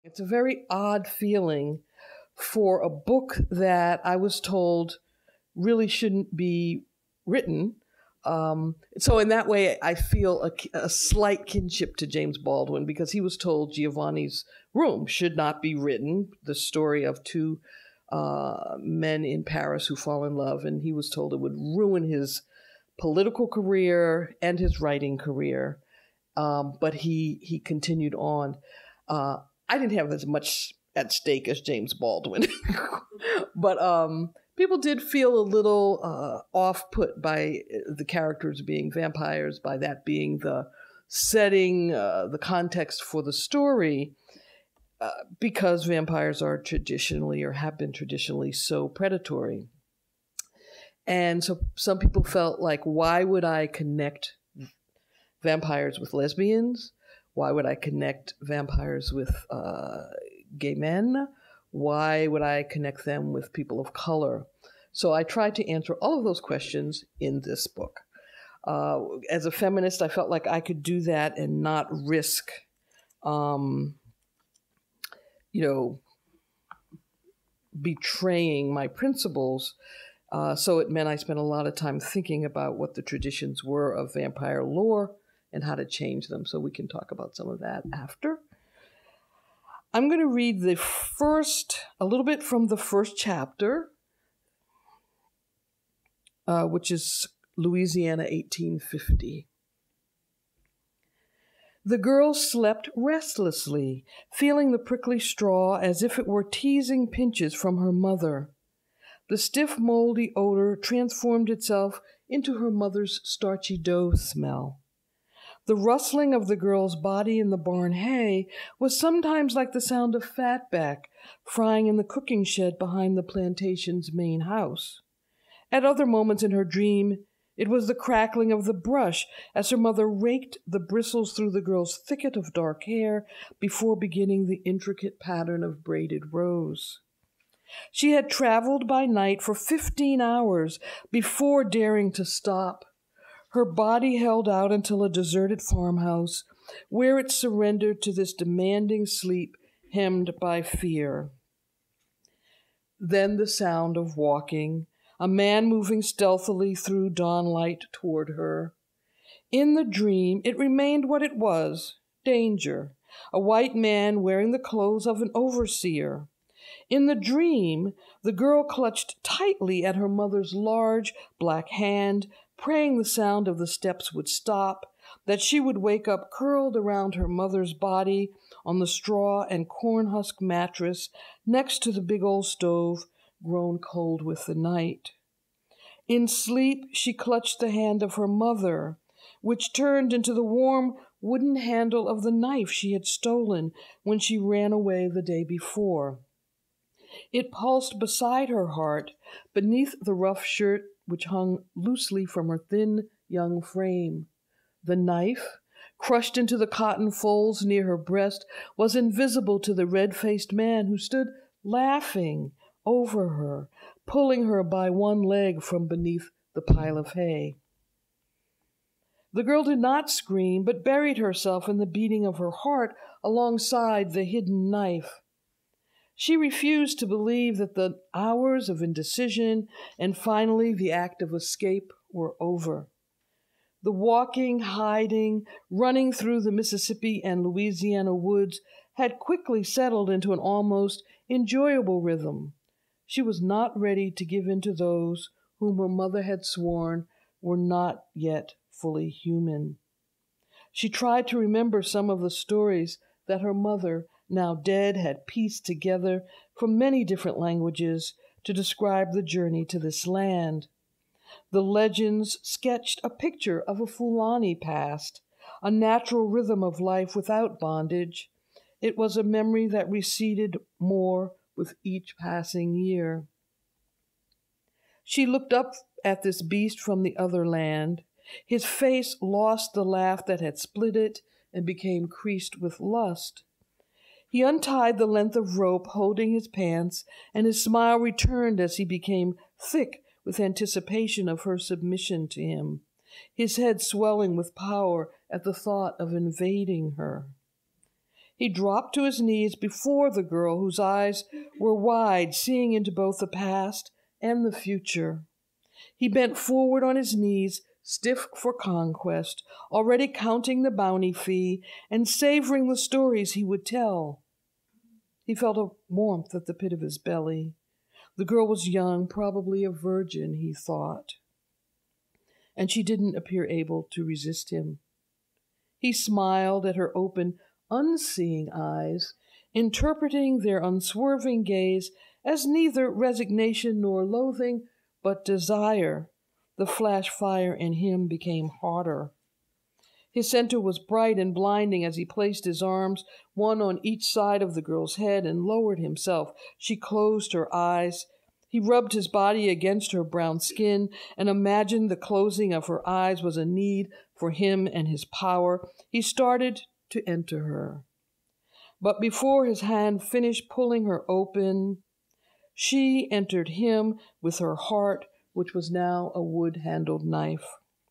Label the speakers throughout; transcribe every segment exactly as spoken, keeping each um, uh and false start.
Speaker 1: It's a very odd feeling for a book that I was told really shouldn't be written. Um, so in that way, I feel a, a slight kinship to James Baldwin because he was told Giovanni's Room should not be written, the story of two uh, men in Paris who fall in love, and he was told it would ruin his political career and his writing career. Um, but he he continued on. Uh, I didn't have as much at stake as James Baldwin, but um, people did feel a little uh, off-put by the characters being vampires, by that being the setting, uh, the context for the story, uh, because vampires are traditionally or have been traditionally so predatory. And so some people felt like, why would I connect vampires with lesbians? Why would I connect vampires with uh, gay men? Why would I connect them with people of color? So I tried to answer all of those questions in this book. Uh, as a feminist, I felt like I could do that and not risk, um, you know, betraying my principles. Uh, so it meant I spent a lot of time thinking about what the traditions were of vampire lore and how to change them. So we can talk about some of that after. I'm going to read the first, a little bit from the first chapter, uh, which is Louisiana, eighteen fifty. The girl slept restlessly, feeling the prickly straw as if it were teasing pinches from her mother. The stiff, moldy odor transformed itself into her mother's starchy dough smell. The rustling of the girl's body in the barn hay was sometimes like the sound of fatback frying in the cooking shed behind the plantation's main house. At other moments in her dream, it was the crackling of the brush as her mother raked the bristles through the girl's thicket of dark hair before beginning the intricate pattern of braided rows. She had traveled by night for fifteen hours before daring to stop. Her body held out until a deserted farmhouse, where it surrendered to this demanding sleep hemmed by fear. Then the sound of walking, a man moving stealthily through dawn light toward her. In the dream, it remained what it was, danger, a white man wearing the clothes of an overseer. In the dream, the girl clutched tightly at her mother's large black hand, praying the sound of the steps would stop, that she would wake up curled around her mother's body on the straw and corn husk mattress next to the big old stove, grown cold with the night. In sleep, she clutched the hand of her mother, which turned into the warm wooden handle of the knife she had stolen when she ran away the day before. It pulsed beside her heart, beneath the rough shirt which hung loosely from her thin young frame. The knife, crushed into the cotton folds near her breast, was invisible to the red-faced man who stood laughing over her, pulling her by one leg from beneath the pile of hay. The girl did not scream, but buried herself in the beating of her heart alongside the hidden knife. She refused to believe that the hours of indecision and finally the act of escape were over. The walking, hiding, running through the Mississippi and Louisiana woods had quickly settled into an almost enjoyable rhythm. She was not ready to give in to those whom her mother had sworn were not yet fully human. She tried to remember some of the stories that her mother, now dead, had pieced together from many different languages to describe the journey to this land. The legends sketched a picture of a Fulani past, a natural rhythm of life without bondage. It was a memory that receded more with each passing year. She looked up at this beast from the other land. His face lost the laugh that had split it and became creased with lust. He untied the length of rope holding his pants, and his smile returned as he became thick with anticipation of her submission to him, his head swelling with power at the thought of invading her. He dropped to his knees before the girl whose eyes were wide, seeing into both the past and the future. He bent forward on his knees, stiff for conquest, already counting the bounty fee and savoring the stories he would tell. He felt a warmth at the pit of his belly. The girl was young, probably a virgin, he thought, and she didn't appear able to resist him. He smiled at her open, unseeing eyes, interpreting their unswerving gaze as neither resignation nor loathing, but desire. The flash fire in him became hotter. His center was bright and blinding as he placed his arms, one on each side of the girl's head, and lowered himself. She closed her eyes. He rubbed his body against her brown skin and imagined the closing of her eyes was a need for him and his power. He started to enter her. But before his hand finished pulling her open, she entered him with her heart, which was now a wood-handled knife.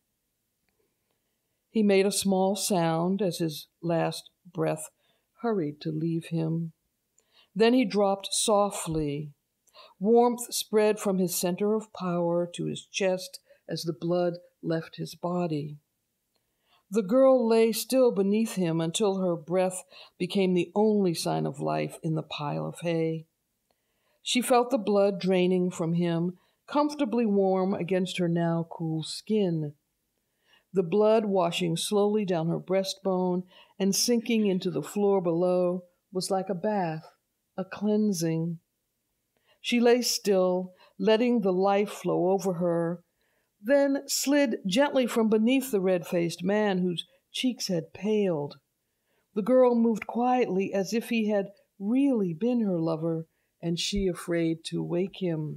Speaker 1: He made a small sound as his last breath hurried to leave him. Then he dropped softly. Warmth spread from his center of power to his chest as the blood left his body. The girl lay still beneath him until her breath became the only sign of life in the pile of hay. She felt the blood draining from him, comfortably warm against her now cool skin. The blood washing slowly down her breastbone and sinking into the floor below was like a bath, a cleansing. She lay still, letting the life flow over her, then slid gently from beneath the red-faced man whose cheeks had paled. The girl moved quietly as if he had really been her lover, and she afraid to wake him.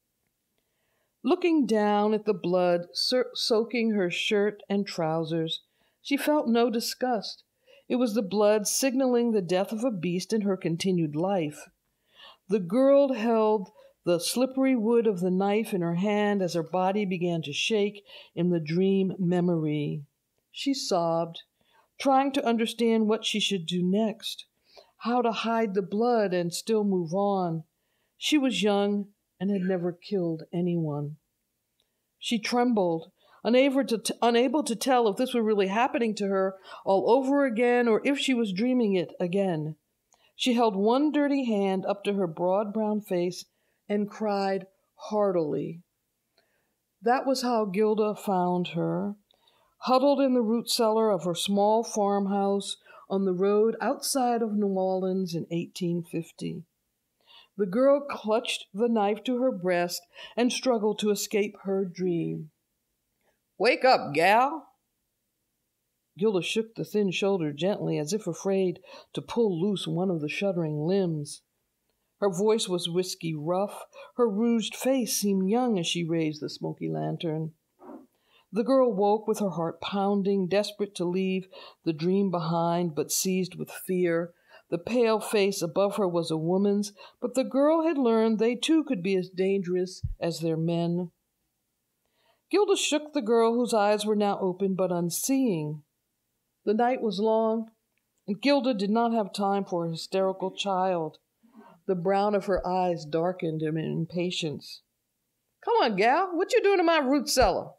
Speaker 1: Looking down at the blood so- soaking her shirt and trousers, she felt no disgust. It was the blood signaling the death of a beast in her continued life. The girl held the slippery wood of the knife in her hand as her body began to shake in the dream memory. She sobbed, trying to understand what she should do next, how to hide the blood and still move on. She was young and had never killed anyone. She trembled, unable to, t- unable to tell if this were really happening to her all over again or if she was dreaming it again. She held one dirty hand up to her broad brown face and cried heartily. That was how Gilda found her, huddled in the root cellar of her small farmhouse on the road outside of New Orleans in eighteen fifty. The girl clutched the knife to her breast and struggled to escape her dream. "Wake up, gal!" Gilda shook the thin shoulder gently, as if afraid to pull loose one of the shuddering limbs. Her voice was whiskey rough. Her rouged face seemed young as she raised the smoky lantern. The girl woke with her heart pounding, desperate to leave the dream behind, but seized with fear. The pale face above her was a woman's, but the girl had learned they too could be as dangerous as their men. Gilda shook the girl whose eyes were now open but unseeing. The night was long, and Gilda did not have time for a hysterical child. The brown of her eyes darkened in impatience. "Come on, gal, what you doing in my root cellar?"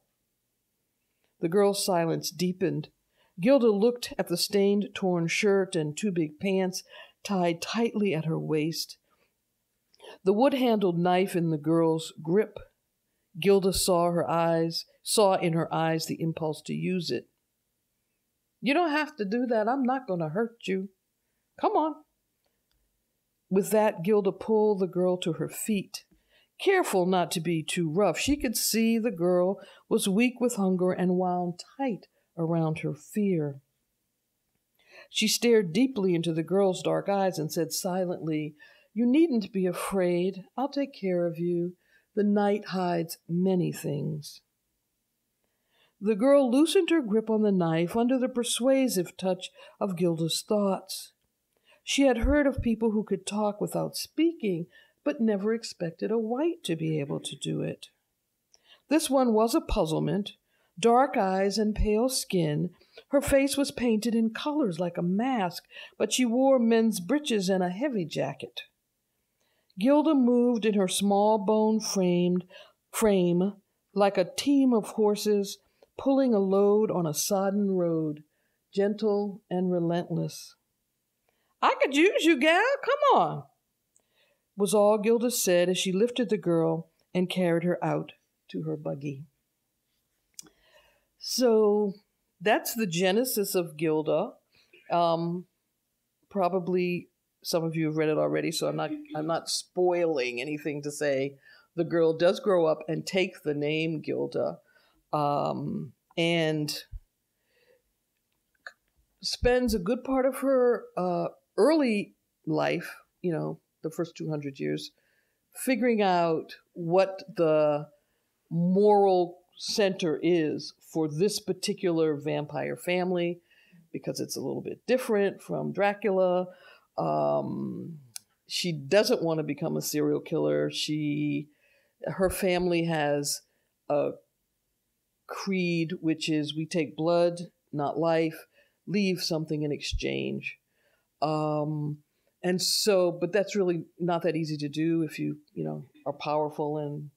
Speaker 1: The girl's silence deepened. Gilda looked at the stained, torn shirt and two big pants tied tightly at her waist. The wood-handled knife in the girl's grip. Gilda saw her eyes, saw in her eyes the impulse to use it. "You don't have to do that. I'm not going to hurt you. Come on." With that, Gilda pulled the girl to her feet. Careful not to be too rough, she could see the girl was weak with hunger and wound tight around her fear. She stared deeply into the girl's dark eyes and said silently, "You needn't be afraid. I'll take care of you. The night hides many things." The girl loosened her grip on the knife under the persuasive touch of Gilda's thoughts. She had heard of people who could talk without speaking, but never expected a white to be able to do it. This one was a puzzlement. Dark eyes and pale skin, Her face was painted in colors like a mask, but she wore men's breeches and a heavy jacket. Gilda moved in her small bone-framed frame like a team of horses pulling a load on a sodden road, gentle and relentless. "I could use you, gal. Come on," was all Gilda said as she lifted the girl and carried her out to her buggy. So that's the genesis of Gilda. Um, probably some of you have read it already, so I'm not I'm not spoiling anything to say. The girl does grow up and take the name Gilda, um, and spends a good part of her uh, early life, you know, the first two hundred years, figuring out what the moral center is for this particular vampire family, because it's a little bit different from Dracula. Um, she doesn't want to become a serial killer. She, her family has a creed, which is we take blood, not life, leave something in exchange. Um, and so, but that's really not that easy to do if you, you know, are powerful and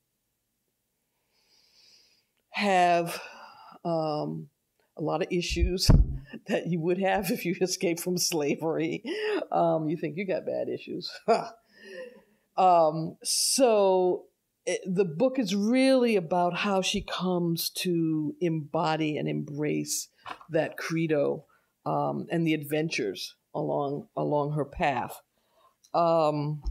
Speaker 1: have um, a lot of issues that you would have if you escaped from slavery. Um, you think you got bad issues. um, so it, the book is really about how she comes to embody and embrace that credo um, and the adventures along along her path. Um,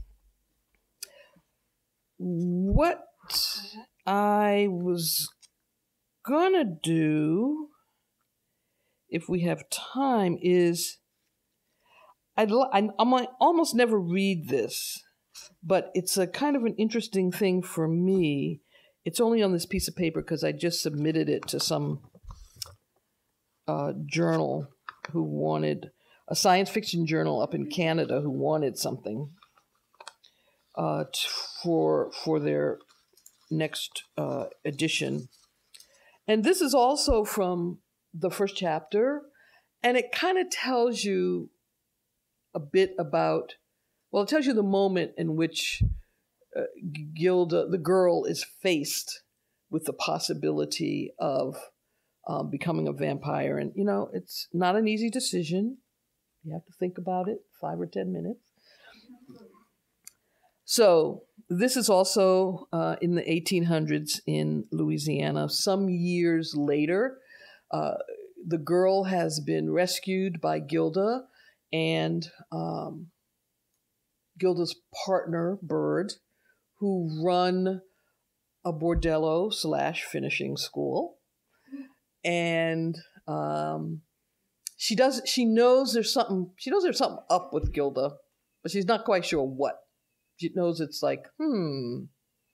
Speaker 1: what I was gonna do, if we have time, is I'd l- I, I might almost never read this, but it's a kind of an interesting thing for me. It's only on this piece of paper because I just submitted it to some uh, journal who wanted, a science fiction journal up in Canada who wanted something uh, t- for for their next uh, edition. And this is also from the first chapter, and it kind of tells you a bit about, well, it tells you the moment in which uh, Gilda, the girl, is faced with the possibility of um, becoming a vampire. And, you know, it's not an easy decision. You have to think about it five or ten minutes. So this is also uh, in the eighteen hundreds in Louisiana. Some years later, uh, the girl has been rescued by Gilda and um, Gilda's partner, Bird, who run a bordello slash finishing school. And um, she does. She knows there's something. She knows there's something up with Gilda, but she's not quite sure what. She knows it's like, hmm,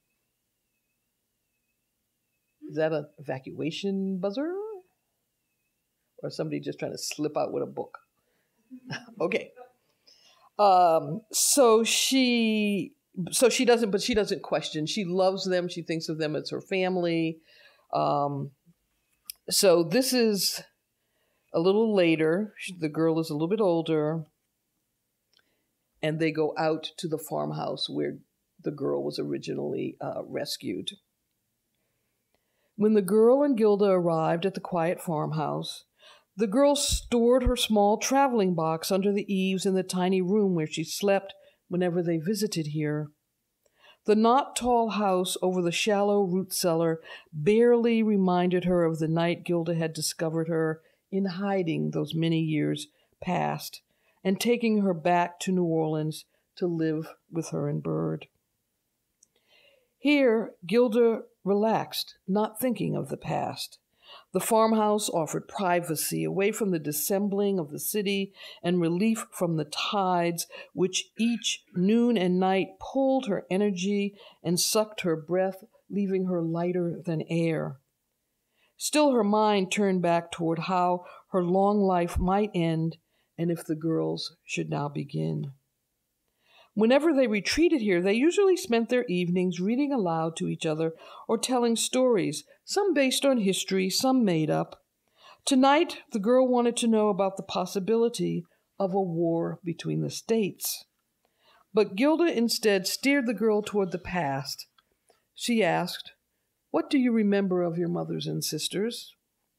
Speaker 1: is that an evacuation buzzer? Or somebody just trying to slip out with a book? Okay. Um, so she, so she doesn't, but she doesn't question. She loves them. She thinks of them as her family. Um, so this is a little later. The girl is a little bit older. And they go out to the farmhouse where the girl was originally uh, rescued. When the girl and Gilda arrived at the quiet farmhouse, the girl stored her small traveling box under the eaves in the tiny room where she slept whenever they visited here. The not-tall house over the shallow root cellar barely reminded her of the night Gilda had discovered her in hiding those many years past, and taking her back to New Orleans to live with her and Bird. Here, Gilda relaxed, not thinking of the past. The farmhouse offered privacy away from the dissembling of the city and relief from the tides, which each noon and night pulled her energy and sucked her breath, leaving her lighter than air. Still, her mind turned back toward how her long life might end, and if the girls should now begin. Whenever they retreated here, they usually spent their evenings reading aloud to each other or telling stories, some based on history, some made up. Tonight, the girl wanted to know about the possibility of a war between the states. But Gilda instead steered the girl toward the past. She asked, "What do you remember of your mothers and sisters?"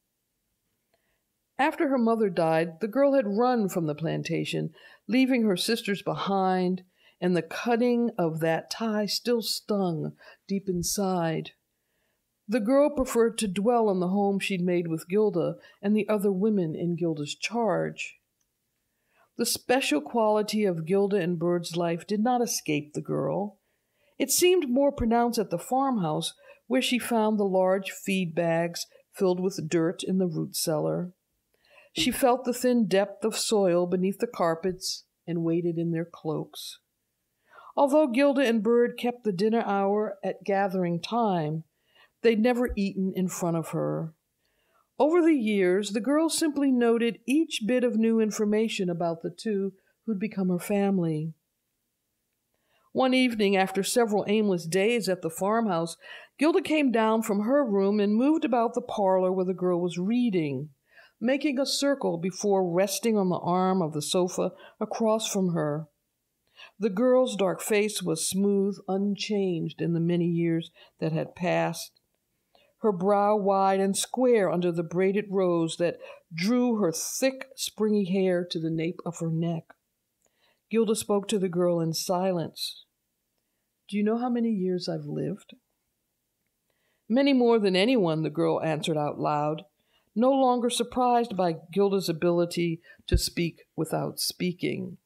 Speaker 1: After her mother died, the girl had run from the plantation, leaving her sisters behind, and the cutting of that tie still stung deep inside. The girl preferred to dwell on the home she'd made with Gilda and the other women in Gilda's charge. The special quality of Gilda and Bird's life did not escape the girl. It seemed more pronounced at the farmhouse, where she found the large feed bags filled with dirt in the root cellar. She felt the thin depth of soil beneath the carpets and waded in their cloaks. Although Gilda and Bird kept the dinner hour at gathering time, they'd never eaten in front of her. Over the years, the girl simply noted each bit of new information about the two who'd become her family. One evening, after several aimless days at the farmhouse, Gilda came down from her room and moved about the parlor where the girl was reading, making a circle before resting on the arm of the sofa across from her. The girl's dark face was smooth, unchanged in the many years that had passed, her brow wide and square under the braided rose that drew her thick, springy hair to the nape of her neck. Gilda spoke to the girl in silence. "Do you know how many years I've lived?" "Many more than anyone," the girl answered out loud, no longer surprised by Gilda's ability to speak without speaking.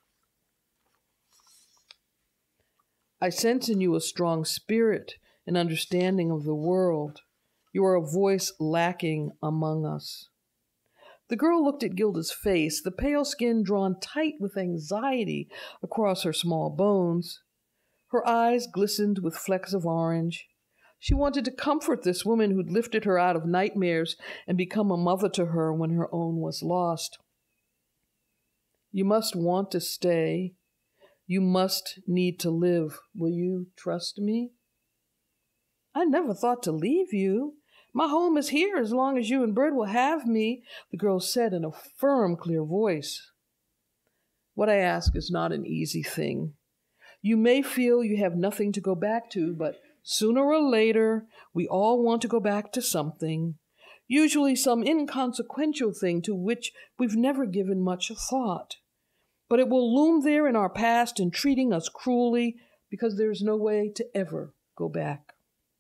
Speaker 1: "I sense in you a strong spirit, an understanding of the world. You are a voice lacking among us." The girl looked at Gilda's face, the pale skin drawn tight with anxiety across her small bones. Her eyes glistened with flecks of orange. She wanted to comfort this woman who'd lifted her out of nightmares and become a mother to her when her own was lost. "You must want to stay. You must need to live. Will you trust me?" "I never thought to leave you. My home is here as long as you and Bird will have me," the girl said in a firm, clear voice. "What I ask is not an easy thing. You may feel you have nothing to go back to, but sooner or later, we all want to go back to something, usually some inconsequential thing to which we've never given much thought. But it will loom there in our past, entreating us cruelly, because there is no way to ever go back.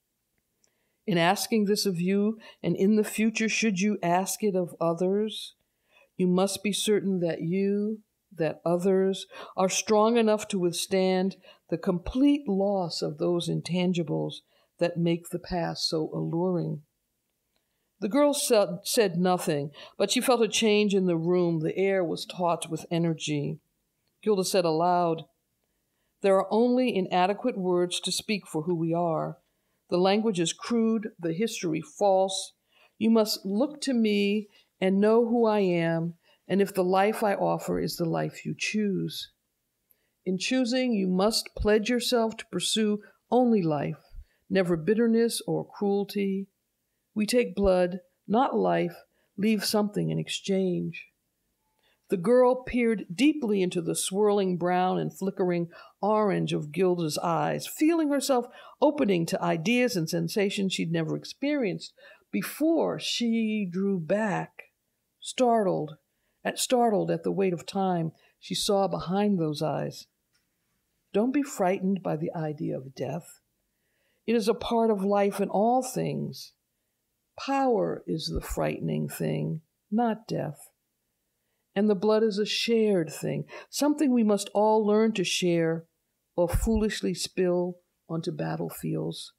Speaker 1: In asking this of you, and in the future should you ask it of others, you must be certain that you, that others, are strong enough to withstand the complete loss of those intangibles that make the past so alluring." The girl said, said nothing, but she felt a change in the room. The air was taut with energy. Gilda said aloud, "There are only inadequate words to speak for who we are. The language is crude, the history false. You must look to me and know who I am, and if the life I offer is the life you choose. In choosing, you must pledge yourself to pursue only life, never bitterness or cruelty. We take blood, not life, leave something in exchange." The girl peered deeply into the swirling brown and flickering orange of Gilda's eyes, feeling herself opening to ideas and sensations she'd never experienced before. She drew back, startled, at startled at the weight of time she saw behind those eyes. "Don't be frightened by the idea of death. It is a part of life in all things. Power is the frightening thing, not death. And the blood is a shared thing, something we must all learn to share or foolishly spill onto battlefields."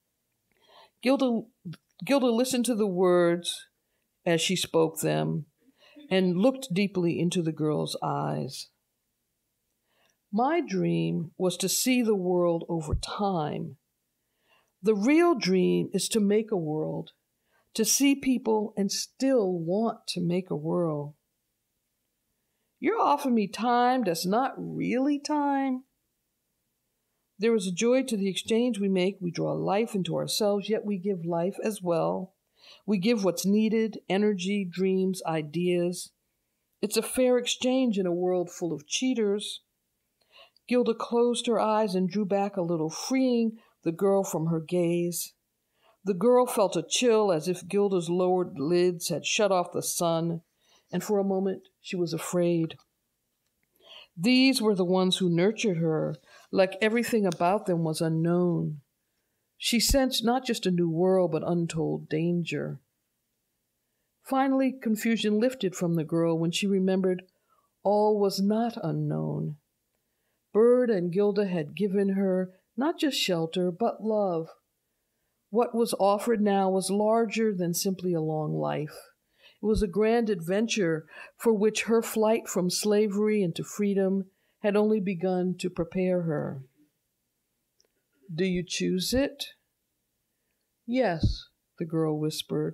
Speaker 1: Gilda, Gilda listened to the words as she spoke them and looked deeply into the girl's eyes. "My dream was to see the world over time. The real dream is to make a world, to see people and still want to make a world." "You're offering me time that's not really time." "There is a joy to the exchange we make. We draw life into ourselves, yet we give life as well. We give what's needed, energy, dreams, ideas. It's a fair exchange in a world full of cheaters. Gilda closed her eyes and drew back a little, freeing the girl from her gaze. The girl felt a chill as if Gilda's lowered lids had shut off the sun, and for a moment she was afraid. These were the ones who nurtured her, like everything about them was unknown. She sensed not just a new world, but untold danger. Finally, confusion lifted from the girl when she remembered all was not unknown. Bird and Gilda had given her not just shelter, but love. What was offered now was larger than simply a long life. It was a grand adventure for which her flight from slavery into freedom had only begun to prepare her. Do you choose it? Yes, the girl whispered.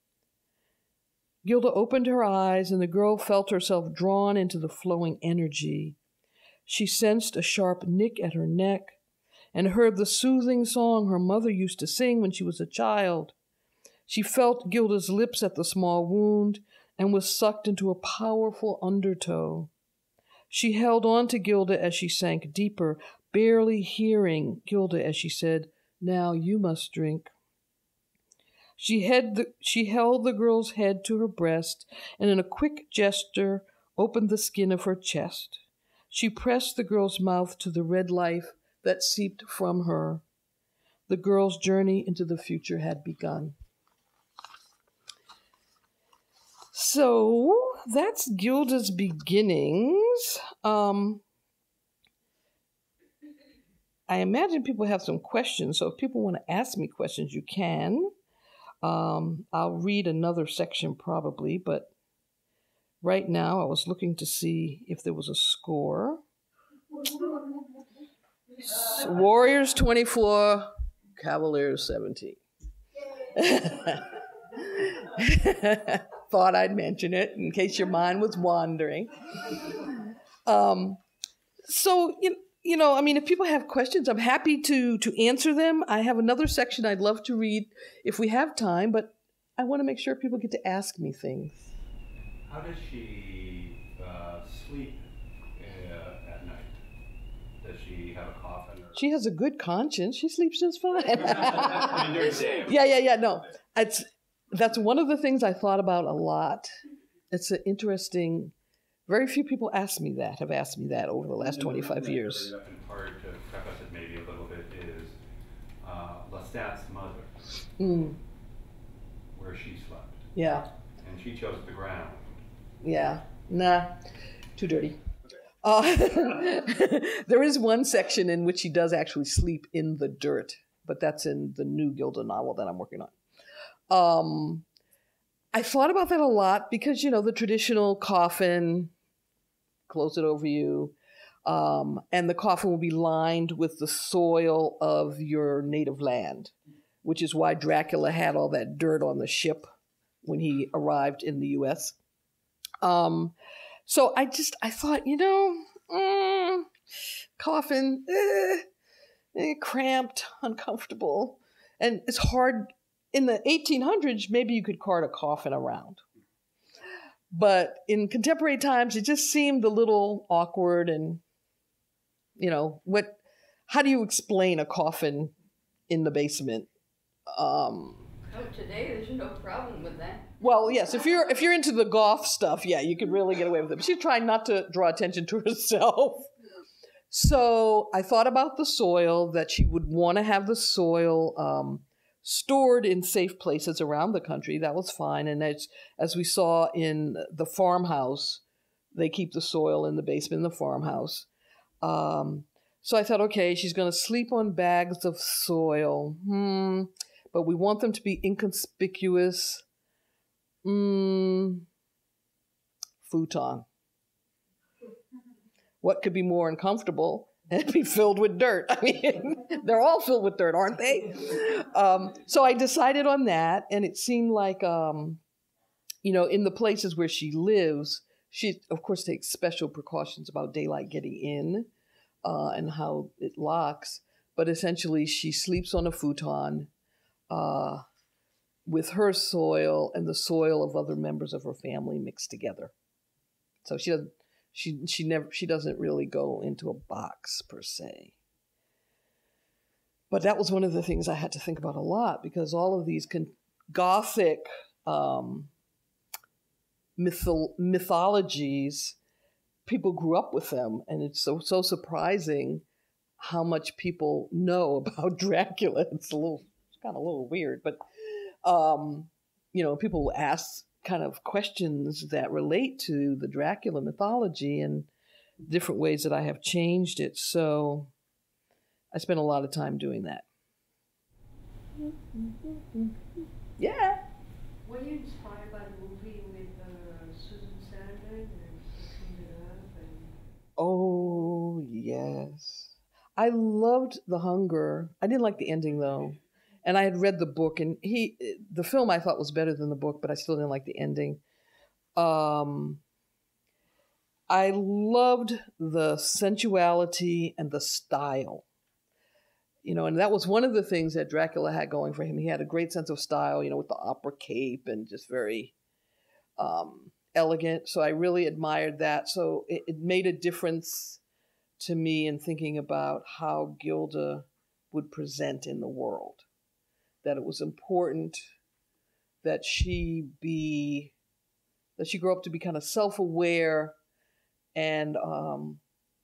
Speaker 1: Gilda opened her eyes, and the girl felt herself drawn into the flowing energy. She sensed a sharp nick at her neck and heard the soothing song her mother used to sing when she was a child. She felt Gilda's lips at the small wound and was sucked into a powerful undertow. She held on to Gilda as she sank deeper, barely hearing Gilda as she said, "Now you must drink." She, had the, she held the girl's head to her breast and in a quick gesture opened the skin of her chest. She pressed the girl's mouth to the red life that seeped from her. The girl's journey into the future had begun. So that's Gilda's beginnings. Um, I imagine people have some questions, so if people want to ask me questions, you can. Um, I'll read another section probably, but right now I was looking to see if there was a score. Warriors twenty-four, Cavaliers seventeen. Thought I'd mention it in case your mind was wandering. Um, so, you, you know, I mean, if people have questions, I'm happy to, to answer them. I have another section I'd love to read if we have time, but I want to make sure people get to ask me things.
Speaker 2: How does she uh, sleep uh, at night? Does she have a coffin? Or...
Speaker 1: She has a good conscience. She sleeps just fine.
Speaker 2: I mean, during the day.
Speaker 1: Yeah, yeah, yeah. No, it's that's one of the things I thought about a lot. It's an interesting. Very few people ask me that. Have asked me that over the last twenty-five years.
Speaker 2: In part to preface it maybe a little bit is uh, Lestat's mother,
Speaker 1: Mm.
Speaker 2: where she slept.
Speaker 1: Yeah.
Speaker 2: And she chose the ground.
Speaker 1: Yeah. Nah. Too dirty. Uh, there is one section in which she does actually sleep in the dirt, but that's in the new Gilda novel that I'm working on. Um, I thought about that a lot because, you know, the traditional coffin, close it over you, um, and the coffin will be lined with the soil of your native land, which is why Dracula had all that dirt on the ship when he arrived in the U S Um, so I just, I thought, you know, mm, coffin, eh, eh, cramped, uncomfortable. And it's hard. In the eighteen hundreds, maybe you could cart a coffin around. But in contemporary times, it just seemed a little awkward. And, you know, what? How do you explain a coffin in the basement? Um,
Speaker 3: Oh, today there's no problem with that.
Speaker 1: Well, yes, if you're if you're into the goth stuff, yeah, you could really get away with it. But she's trying not to draw attention to herself. So I thought about the soil, that she would want to have the soil um, stored in safe places around the country. That was fine. And as, as we saw in the farmhouse, they keep the soil in the basement in the farmhouse. Um, so I thought, okay, she's going to sleep on bags of soil. Hmm. But we want them to be inconspicuous. Mm, futon. What could be more uncomfortable and be filled with dirt? I mean, they're all filled with dirt, aren't they? Um, so I decided on that, and it seemed like, um, you know, in the places where she lives, she, of course, takes special precautions about daylight getting in uh, and how it locks. But essentially, she sleeps on a futon. Uh, with her soil and the soil of other members of her family mixed together. So she doesn't she she never she doesn't really go into a box per se. But that was one of the things I had to think about a lot, because all of these con- Gothic um, mytho- mythologies, people grew up with them, and it's so so surprising how much people know about Dracula. It's a little, it's kind of a little weird, but um, you know, people ask kind of questions that relate to the Dracula mythology and different ways that I have changed it. So I spent a lot of time doing that. Yeah.
Speaker 4: Were you inspired by the movie with uh, Susan Sarandon and Clean It Up? And...
Speaker 1: Oh, yes. I loved The Hunger. I didn't like the ending, though. And I had read the book, and he, the film I thought was better than the book, but I still didn't like the ending. Um, I loved the sensuality and the style. You know, and that was one of the things that Dracula had going for him. He had a great sense of style, you know, with the opera cape and just very um, elegant. So I really admired that. So it, it made a difference to me in thinking about how Gilda would present in the world. That it was important that she be, that she grow up to be kind of self-aware and, um,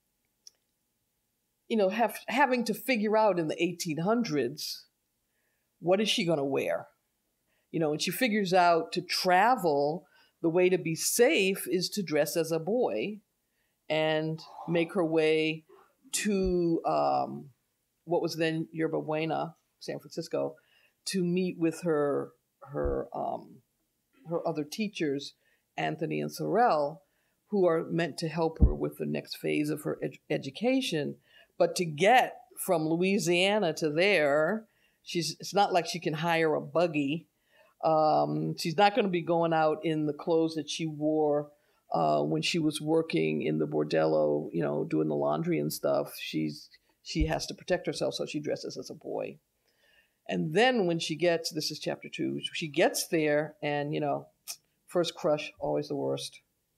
Speaker 1: you know, have, having to figure out in the eighteen hundreds, what is she going to wear? You know, and she figures out to travel, the way to be safe is to dress as a boy and make her way to um, what was then Yerba Buena, San Francisco, to meet with her her um, her other teachers, Anthony and Sorrel, who are meant to help her with the next phase of her ed- education. But to get from Louisiana to there, she's it's not like she can hire a buggy. Um, she's not going to be going out in the clothes that she wore uh, when she was working in the bordello, you know, doing the laundry and stuff. She's she has to protect herself, so she dresses as a boy. And then when she gets, this is chapter two, she gets there and, you know, first crush, always the worst.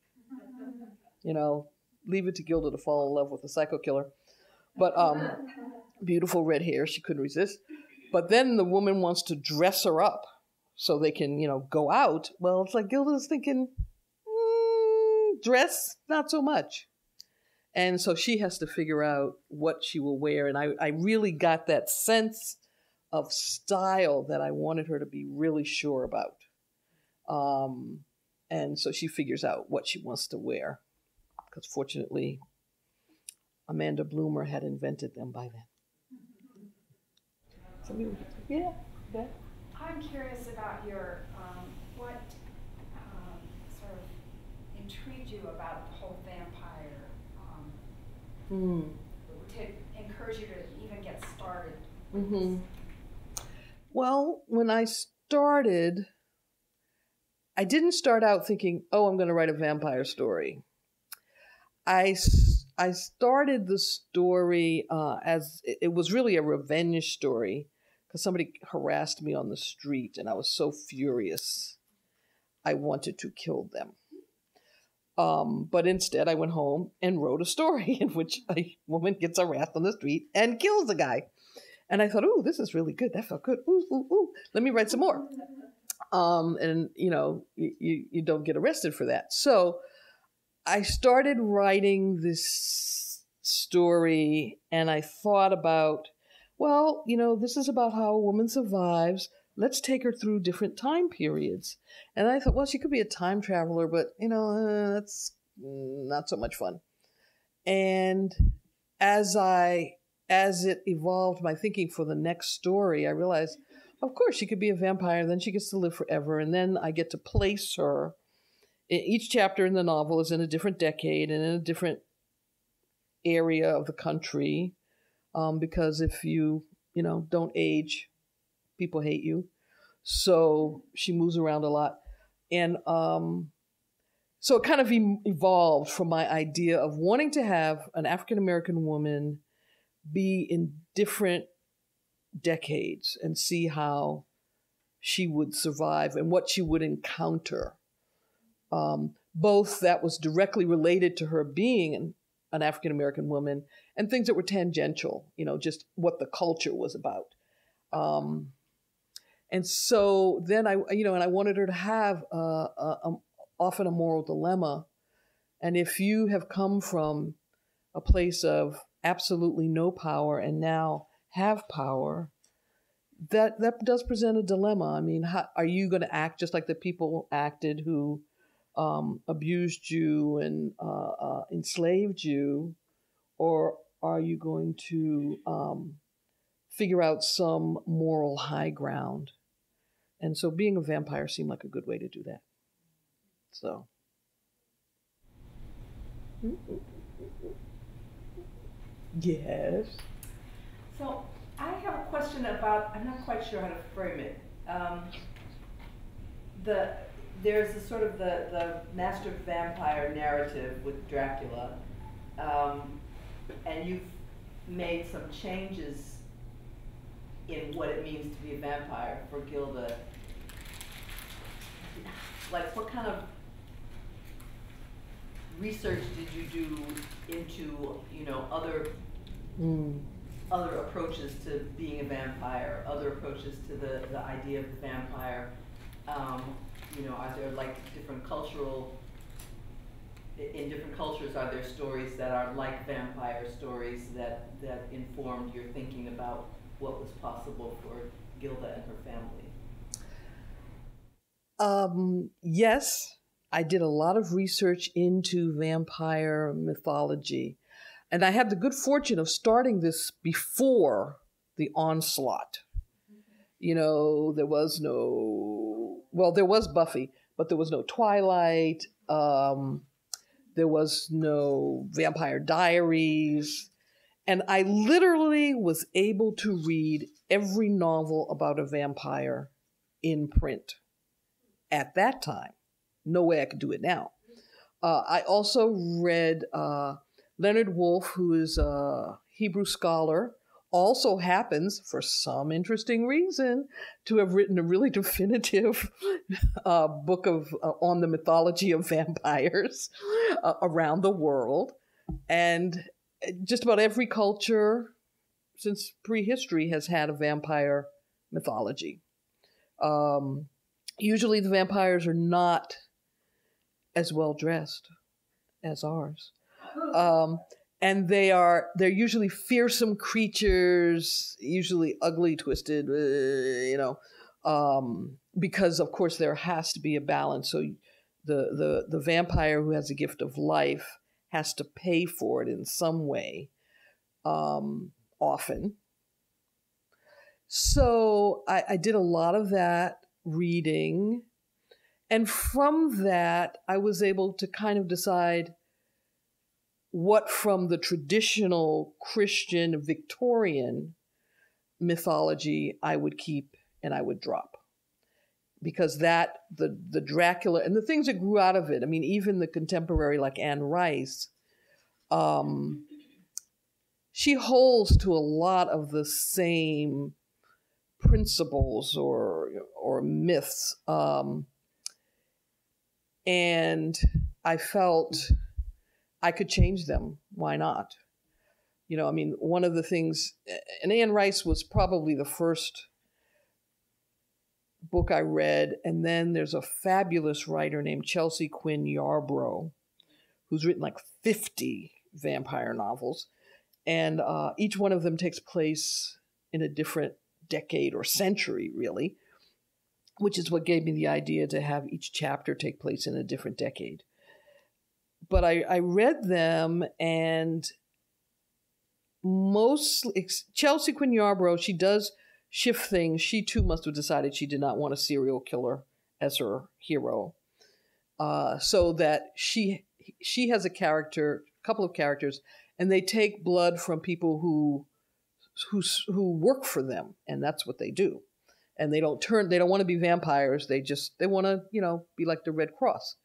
Speaker 1: You know, leave it to Gilda to fall in love with a psycho killer. But um, beautiful red hair, she couldn't resist. But then the woman wants to dress her up so they can, you know, go out. Well, it's like Gilda's thinking, mm, dress, not so much. And so she has to figure out what she will wear. And I, I really got that sense of style that I wanted her to be really sure about. Um, and so she figures out what she wants to wear. Because fortunately, Amanda Bloomer had invented them by then. Somebody, yeah, yeah.
Speaker 5: I'm curious about your, um, what um, sort of intrigued you about the whole vampire, um,
Speaker 1: Hmm.
Speaker 5: to encourage you to even get started with
Speaker 1: Mm-hmm.
Speaker 5: this?
Speaker 1: Well, when I started, I didn't start out thinking, oh, I'm going to write a vampire story. I, I started the story uh, as, it was really a revenge story, because somebody harassed me on the street, and I was so furious. I wanted to kill them. Um, but instead, I went home and wrote a story in which a woman gets harassed on the street and kills a guy. And I thought, ooh, this is really good. That felt good. Ooh, ooh, ooh. Let me write some more. Um, and, you know, you, you, you don't get arrested for that. So I started writing this story, and I thought about, well, you know, this is about how a woman survives. Let's take her through different time periods. And I thought, well, she could be a time traveler, but, you know, uh, that's not so much fun. And as I, as it evolved my thinking for the next story, I realized, of course, she could be a vampire, then she gets to live forever, and then I get to place her. Each chapter in the novel is in a different decade and in a different area of the country, um, because if you, you know, don't age, people hate you. So she moves around a lot. And um, so it kind of e- evolved from my idea of wanting to have an African-American woman be in different decades and see how she would survive and what she would encounter. Um, both that was directly related to her being an, an African-American woman and things that were tangential, you know, just what the culture was about. Um, and so then I, you know, and I wanted her to have a, a, a, often a moral dilemma. And if you have come from a place of absolutely no power and now have power, that that does present a dilemma. I mean, how, are you going to act just like the people acted who um, abused you and uh, uh, enslaved you, or are you going to um, figure out some moral high ground? And so being a vampire seemed like a good way to do that. So. Yes.
Speaker 6: So I have a question about, I'm not quite sure how to frame it. Um, the There's a sort of the, the master vampire narrative with Dracula, um, and you've made some changes in what it means to be a vampire for Gilda. Like, what kind of research did you do into, you know, other
Speaker 1: Mm.
Speaker 6: other approaches to being a vampire, other approaches to the, the idea of the vampire? Um, you know, are there like different cultural, in different cultures, are there stories that are like vampire stories that, that informed your thinking about what was possible for Gilda and her family?
Speaker 1: Um, yes, I did a lot of research into vampire mythology. And I had the good fortune of starting this before the onslaught. You know, there was no, well, there was Buffy, but there was no Twilight. Um, there was no Vampire Diaries. And I literally was able to read every novel about a vampire in print at that time. No way I could do it now. Uh, I also read uh, Leonard Wolf, who is a Hebrew scholar, also happens, for some interesting reason, to have written a really definitive uh, book of uh, on the mythology of vampires uh, around the world. And just about every culture since prehistory has had a vampire mythology. Um, usually the vampires are not as well dressed as ours. Um, and they are, they're usually fearsome creatures, usually ugly, twisted, uh, you know, um, because of course there has to be a balance. So the, the, the vampire who has a gift of life has to pay for it in some way, um, often. So I, I did a lot of that reading. And from that, I was able to kind of decide what from the traditional Christian Victorian mythology I would keep and I would drop. Because that, the, the Dracula, and the things that grew out of it, I mean, even the contemporary like Anne Rice, um, she holds to a lot of the same principles or, or myths. Um, and I felt I could change them. Why not? You know, I mean, one of the things, and Anne Rice was probably the first book I read, and then there's a fabulous writer named Chelsea Quinn Yarbrough, who's written like fifty vampire novels, and uh, each one of them takes place in a different decade or century, really, which is what gave me the idea to have each chapter take place in a different decade. But I, I read them, and mostly, Chelsea Quinn Yarbrough, she does shift things. She too must have decided she did not want a serial killer as her hero. Uh, so that she she has a character, a couple of characters, and they take blood from people who who who work for them, and that's what they do. And they don't turn, they don't want to be vampires. They just, they want to, you know, be like the Red Cross.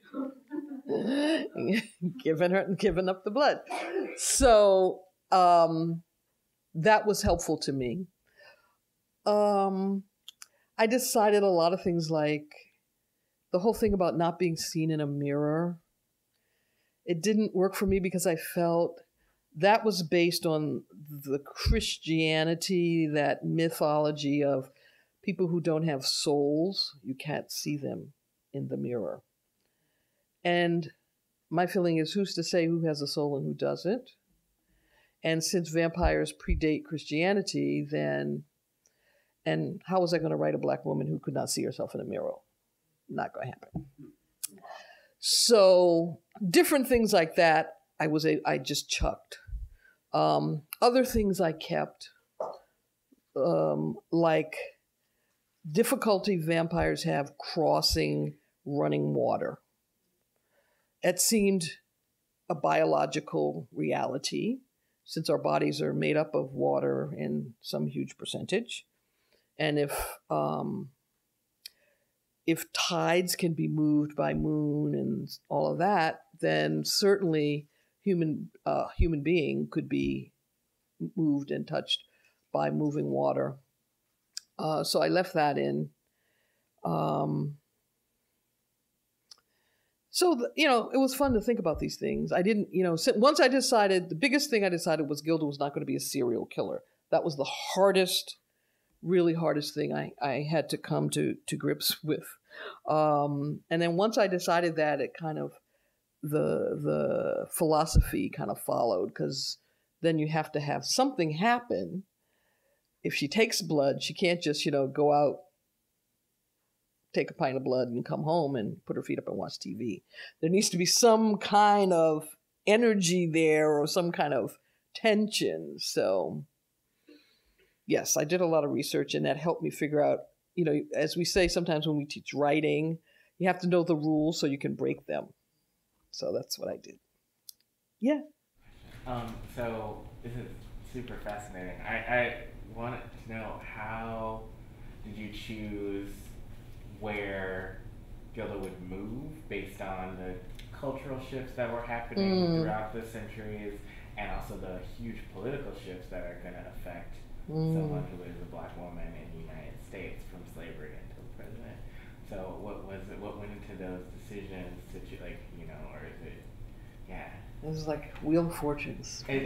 Speaker 1: giving her, giving up the blood. So um, that was helpful to me. Um, I decided a lot of things, like the whole thing about not being seen in a mirror. It didn't work for me because I felt that was based on the Christianity, that mythology of people who don't have souls. You can't see them in the mirror. And my feeling is, who's to say who has a soul and who doesn't? And since vampires predate Christianity, then, and how was I going to write a black woman who could not see herself in a mirror? Not going to happen. So different things like that, I was a, I just chucked. Um, other things I kept, um, like difficulty vampires have crossing running water. It seemed a biological reality, since our bodies are made up of water in some huge percentage. And if um, if tides can be moved by moon and all of that, then certainly human uh, human being could be moved and touched by moving water. Uh, so I left that in. Um, so, the, you know, it was fun to think about these things. I didn't, you know, once I decided, the biggest thing I decided was Gilda was not going to be a serial killer. That was the hardest, really hardest thing I, I had to come to, to grips with. Um, and then once I decided that, it kind of, the the philosophy kind of followed, because then you have to have something happen. If she takes blood, she can't just, you know, go out, take a pint of blood and come home and put her feet up and watch T V. There needs to be some kind of energy there or some kind of tension. So yes, I did a lot of research, and that helped me figure out, you know, as we say sometimes when we teach writing, you have to know the rules so you can break them. So that's what I did. Yeah.
Speaker 7: Um, so this is super fascinating. I, I wanted to know, how did you choose where Gilda would move based on the cultural shifts that were happening mm. throughout the centuries, and also the huge political shifts that are going to affect mm. someone who is a black woman in the United States from slavery until present. So what was it? What went into those decisions? To like, you know, or is it? Yeah.
Speaker 1: It was like Wheel of Fortunes.
Speaker 7: It,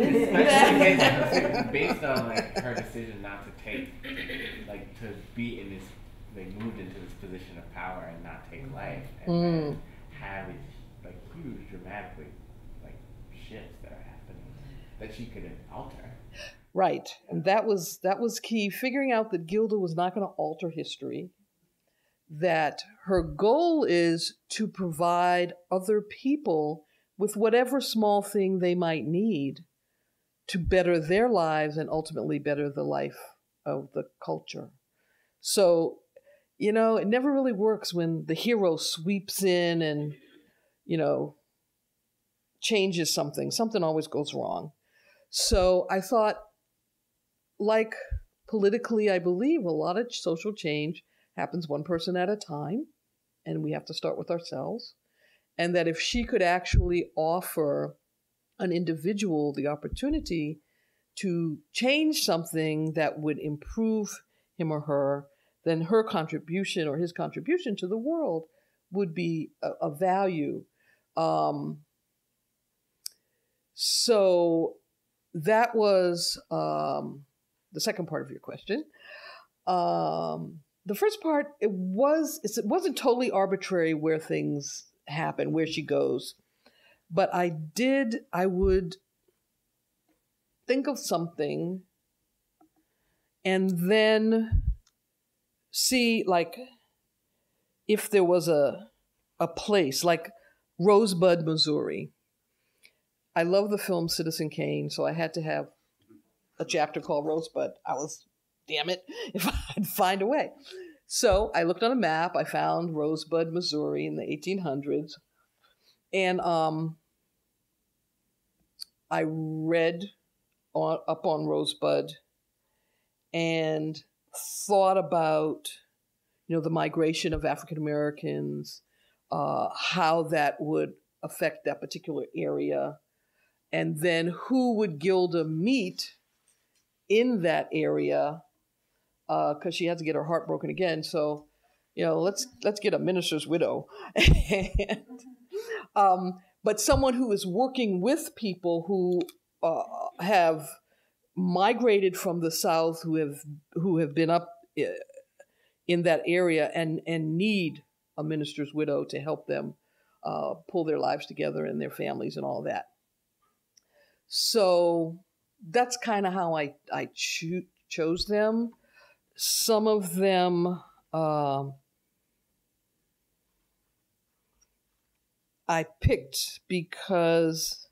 Speaker 7: it's based on like her decision not to take, like to be in this, they moved into this position of power and not take life, and mm. then have these like huge, dramatically like shifts that are happening that she could alter.
Speaker 1: Right, and that was that was key. Figuring out that Gilda was not going to alter history. That her goal is to provide other people with whatever small thing they might need to better their lives and ultimately better the life of the culture. So, you know, it never really works when the hero sweeps in and, you know, changes something. Something always goes wrong. So I thought, like politically, I believe a lot of social change happens one person at a time, and we have to start with ourselves. And that if she could actually offer an individual the opportunity to change something that would improve him or her, then her contribution or his contribution to the world would be a, a value. Um, so that was um, the second part of your question. Um, The first part, it was it wasn't totally arbitrary where things happen, where she goes, but I did I would think of something and then see, like, if there was a a place like Rosebud, Missouri. I love the film Citizen Kane, so I had to have a chapter called Rosebud. I was, damn it, if I'd find a way. So I looked on a map. I found Rosebud, Missouri in the eighteen hundreds. And um, I read on, up on Rosebud and thought about, you know, the migration of African Americans, uh, how that would affect that particular area, and then who would Gilda meet in that area because she had to get her heart broken again. So, you know, let's let's get a minister's widow. and, um, but someone who is working with people who uh, have migrated from the South, who have who have been up in that area and and need a minister's widow to help them uh, pull their lives together and their families and all that. So that's kind of how I I cho- chose them. Some of them uh, I picked because,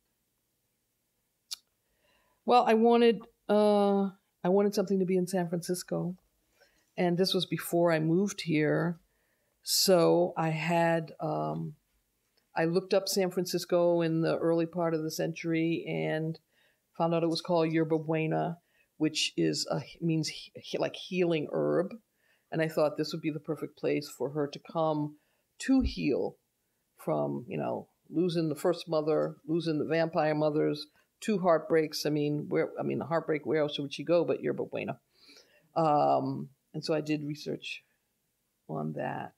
Speaker 1: well, I wanted uh, I wanted something to be in San Francisco, and this was before I moved here. So I had um, I looked up San Francisco in the early part of the century and found out it was called Yerba Buena, which is a, means he, like healing herb, and I thought this would be the perfect place for her to come to heal from, you know, losing the first mother, losing the vampire mothers, two heartbreaks. I mean, where I mean, the heartbreak. Where else would she go but Yerba Buena? Um, and so I did research on that.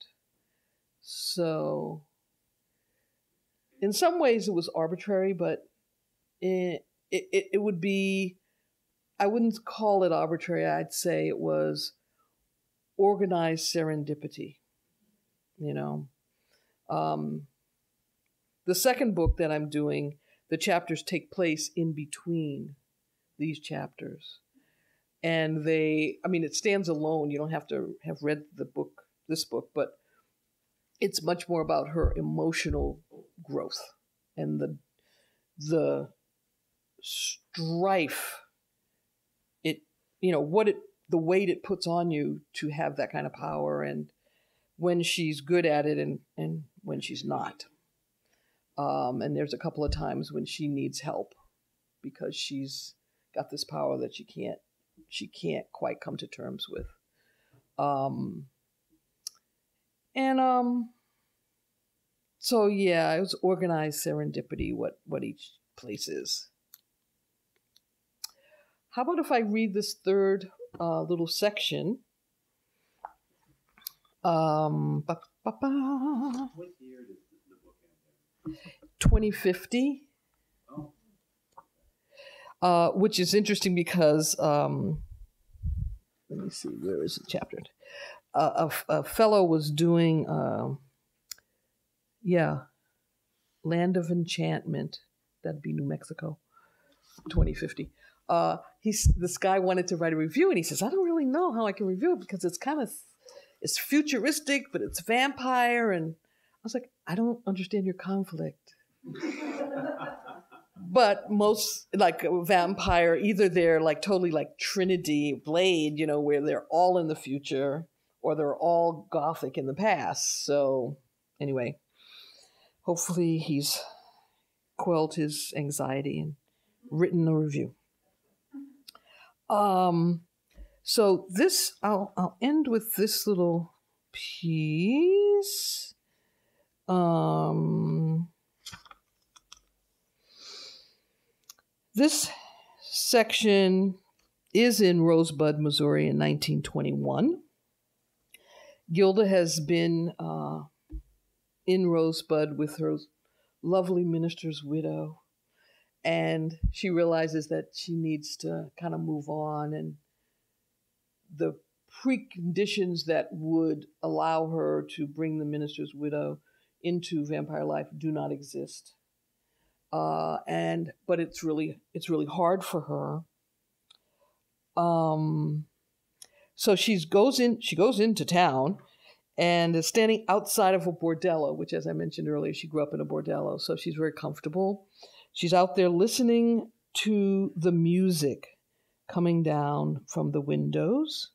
Speaker 1: So, in some ways, it was arbitrary, but it it it would be. I wouldn't call it arbitrary. I'd say it was organized serendipity. You know. Um, the second book that I'm doing, the chapters take place in between these chapters. And they, I mean, it stands alone. You don't have to have read the book, this book, but it's much more about her emotional growth and the the strife, it, you know, what it, the weight it puts on you to have that kind of power, and when she's good at it and, and when she's not. Um, and there's a couple of times when she needs help because she's got this power that she can't she can't quite come to terms with. Um, and um, so yeah, it was organized serendipity what what each place is. How about if I read this third uh, little section? Um, ba, ba, ba.
Speaker 2: What year does the book end in?
Speaker 1: twenty fifty.
Speaker 2: Oh.
Speaker 1: Uh, which is interesting because, um, let me see, where is the chapter? Uh, a, a fellow was doing, uh, yeah, Land of Enchantment. That'd be New Mexico, twenty fifty. Uh, he's this guy wanted to write a review, and he says, I don't really know how I can review it because it's kind of, it's futuristic, but it's vampire. And I was like, I don't understand your conflict. But most, like, vampire, either they're like totally like Trinity, Blade, you know, where they're all in the future, or they're all gothic in the past. So anyway, hopefully he's quelled his anxiety and written a review. Um, so this, I'll, I'll end with this little piece. Um, this section is in Rosebud, Missouri in nineteen twenty-one. Gilda has been uh, in Rosebud with her lovely minister's widow, and she realizes that she needs to kind of move on, and the preconditions that would allow her to bring the minister's widow into vampire life do not exist. Uh, and but it's really it's really hard for her. Um, so she goes in she goes into town and is standing outside of a bordello, which, as I mentioned earlier, she grew up in a bordello, so she's very comfortable. She's out there listening to the music coming down from the windows.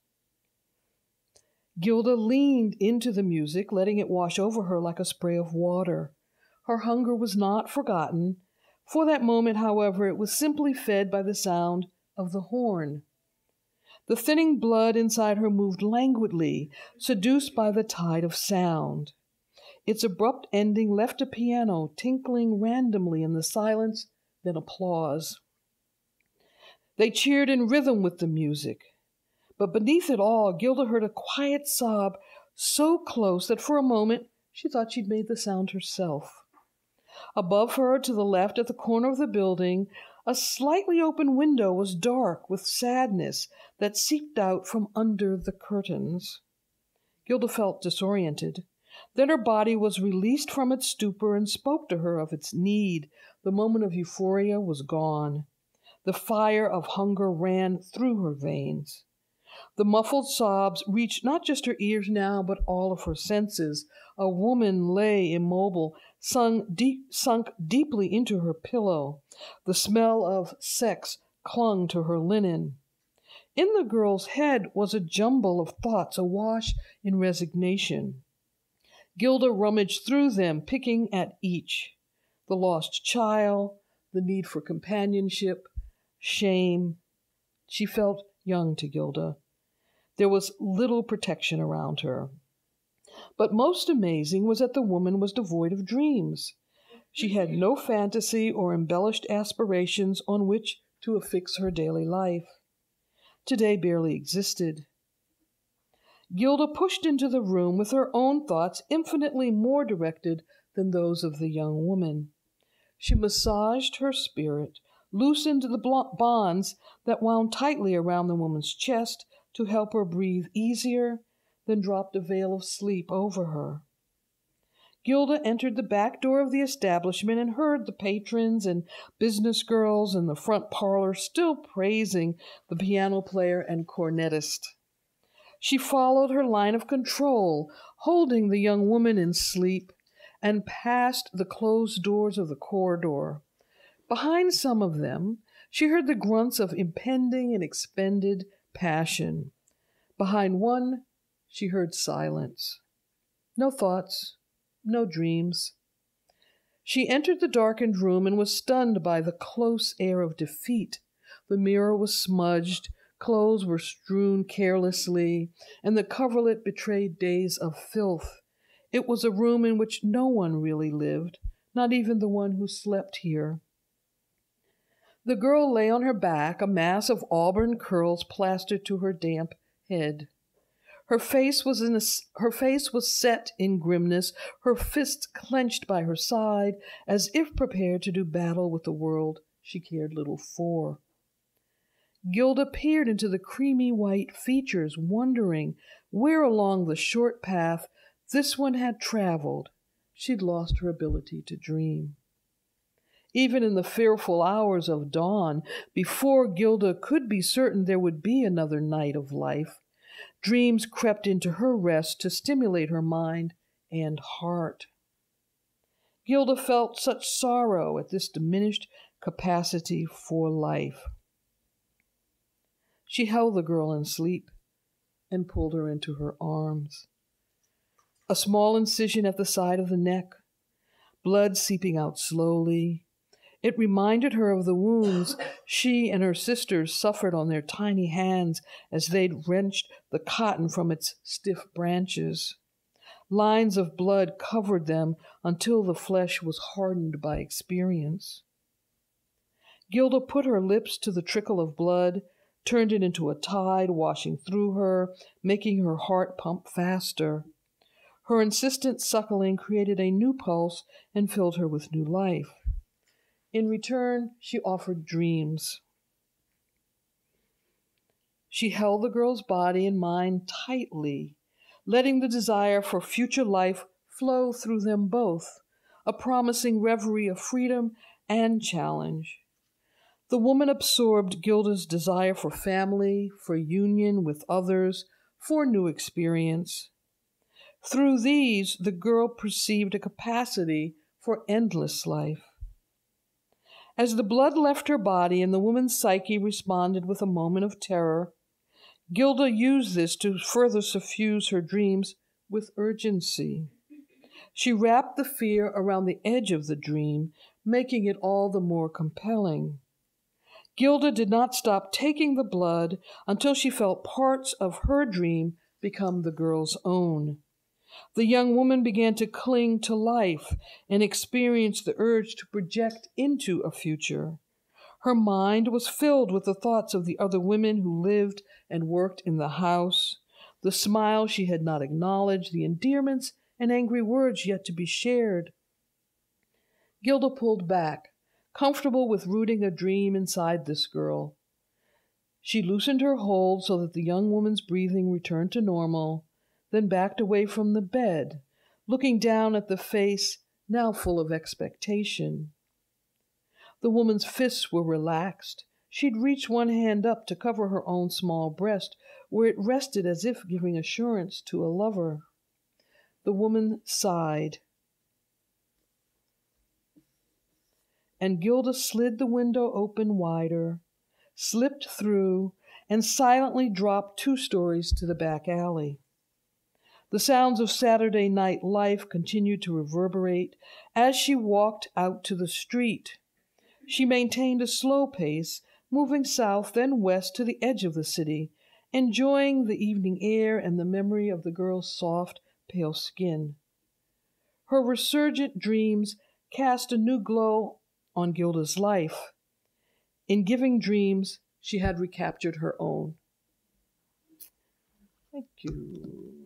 Speaker 1: Gilda leaned into the music, letting it wash over her like a spray of water. Her hunger was not forgotten. For that moment, however, it was simply fed by the sound of the horn. The thinning blood inside her moved languidly, seduced by the tide of sound. Its abrupt ending left a piano tinkling randomly in the silence, then applause. They cheered in rhythm with the music, But beneath it all, Gilda heard a quiet sob so close that for a moment she thought she'd made the sound herself. Above her, to the left, at the corner of the building, a slightly open window was dark with sadness that seeped out from under the curtains. Gilda felt disoriented. Then her body was released from its stupor and spoke to her of its need. The moment of euphoria was gone. The fire of hunger ran through her veins. The muffled sobs reached not just her ears now, but all of her senses. A woman lay immobile, sunk, deep, sunk deeply into her pillow. The smell of sex clung to her linen. In the girl's head was a jumble of thoughts awash in resignation. Gilda rummaged through them, picking at each. The lost child, the need for companionship, shame. She felt young to Gilda. There was little protection around her. But most amazing was that the woman was devoid of dreams. She had no fantasy or embellished aspirations on which to affix her daily life. Today barely existed. Gilda pushed into the room with her own thoughts infinitely more directed than those of the young woman. She massaged her spirit, loosened the bonds that wound tightly around the woman's chest to help her breathe easier, then dropped a veil of sleep over her. Gilda entered the back door of the establishment and heard the patrons and business girls in the front parlor still praising the piano player and cornetist. She followed her line of control, holding the young woman in sleep, and passed the closed doors of the corridor. Behind some of them, she heard the grunts of impending and expended passion. Behind one, she heard silence. No thoughts, no dreams. She entered the darkened room and was stunned by the close air of defeat. The mirror was smudged, clothes were strewn carelessly, and the coverlet betrayed days of filth. It was a room in which no one really lived, not even the one who slept here. The girl lay on her back, a mass of auburn curls plastered to her damp head. Her face was in a, her face was set in grimness, her fists clenched by her side, as if prepared to do battle with the world she cared little for. Gilda peered into the creamy white features, wondering where along the short path this one had traveled she'd lost her ability to dream. Even in the fearful hours of dawn, before Gilda could be certain there would be another night of life, dreams crept into her rest to stimulate her mind and heart. Gilda felt such sorrow at this diminished capacity for life. She held the girl in sleep and pulled her into her arms. A small incision at the side of the neck, blood seeping out slowly. It reminded her of the wounds she and her sisters suffered on their tiny hands as they'd wrenched the cotton from its stiff branches. Lines of blood covered them until the flesh was hardened by experience. Gilda put her lips to the trickle of blood, turned it into a tide washing through her, making her heart pump faster. Her insistent suckling created a new pulse and filled her with new life. In return, she offered dreams. She held the girl's body and mind tightly, letting the desire for future life flow through them both, a promising reverie of freedom and challenge. The woman absorbed Gilda's desire for family, for union with others, for new experience. Through these, the girl perceived a capacity for endless life. As the blood left her body and the woman's psyche responded with a moment of terror, Gilda used this to further suffuse her dreams with urgency. She wrapped the fear around the edge of the dream, making it all the more compelling. Gilda did not stop taking the blood until she felt parts of her dream become the girl's own. The young woman began to cling to life and experienced the urge to project into a future. Her mind was filled with the thoughts of the other women who lived and worked in the house, the smiles she had not acknowledged, the endearments and angry words yet to be shared. Gilda pulled back, comfortable with rooting a dream inside this girl. She loosened her hold so that the young woman's breathing returned to normal, then backed away from the bed, looking down at the face now full of expectation. The woman's fists were relaxed. She'd reached one hand up to cover her own small breast, where it rested as if giving assurance to a lover. The woman sighed, and Gilda slid the window open wider, slipped through, and silently dropped two stories to the back alley. The sounds of Saturday night life continued to reverberate as she walked out to the street. She maintained a slow pace, moving south, then west to the edge of the city, enjoying the evening air and the memory of the girl's soft, pale skin. Her resurgent dreams cast a new glow on Gilda's life. In giving dreams, she had recaptured her own. Thank you.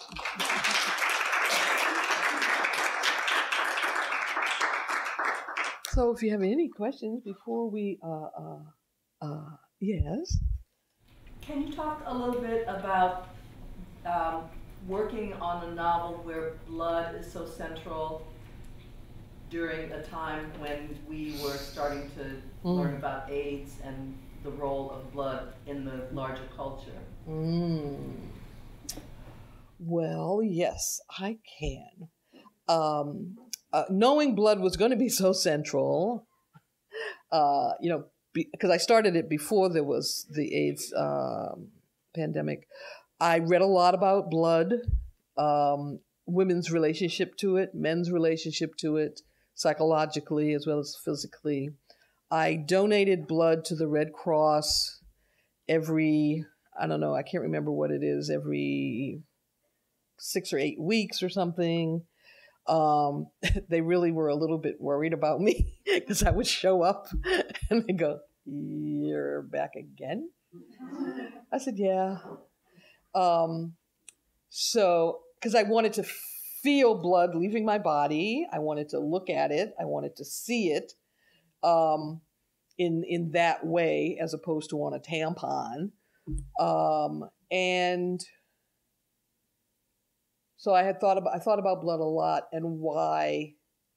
Speaker 1: So if you have any questions before we, uh, uh, uh, yes?
Speaker 6: Can you talk a little bit about um, working on a novel where blood is so central during a time when we were starting to mm. learn about AIDS and the role of blood in the larger culture?
Speaker 1: Mm. Well, yes, I can. Um, uh, knowing blood was going to be so central, uh, you know, because I started it before there was the AIDS um, pandemic, I read a lot about blood, um, women's relationship to it, men's relationship to it, psychologically as well as physically. I donated blood to the Red Cross every, I don't know, I can't remember what it is, every six or eight weeks or something. Um, they really were a little bit worried about me because I would show up and they go, "You're back again?" I said, "Yeah." Um, so, because I wanted to feel blood leaving my body, I wanted to look at it, I wanted to see it um, in in that way as opposed to on a tampon, um, and. So I had thought about I thought about blood a lot and why,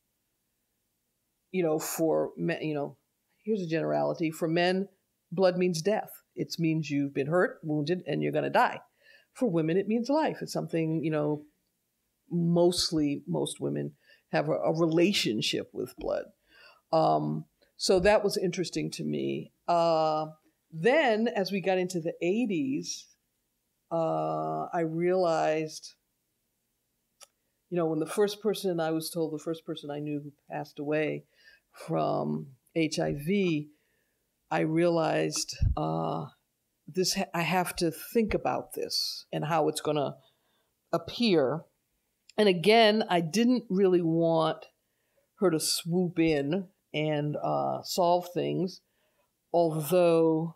Speaker 1: you know, for men, you know, here's a generality. For men, blood means death. It means you've been hurt, wounded, and you're going to die. For women, it means life. It's something, you know, mostly most women have a, a relationship with blood. Um, so that was interesting to me. Uh, then, as we got into the eighties, uh, I realized. You know, when the first person, I was told the first person I knew who passed away from H I V, I realized uh, this. Ha- I have to think about this and how it's going to appear. And again, I didn't really want her to swoop in and uh, solve things, although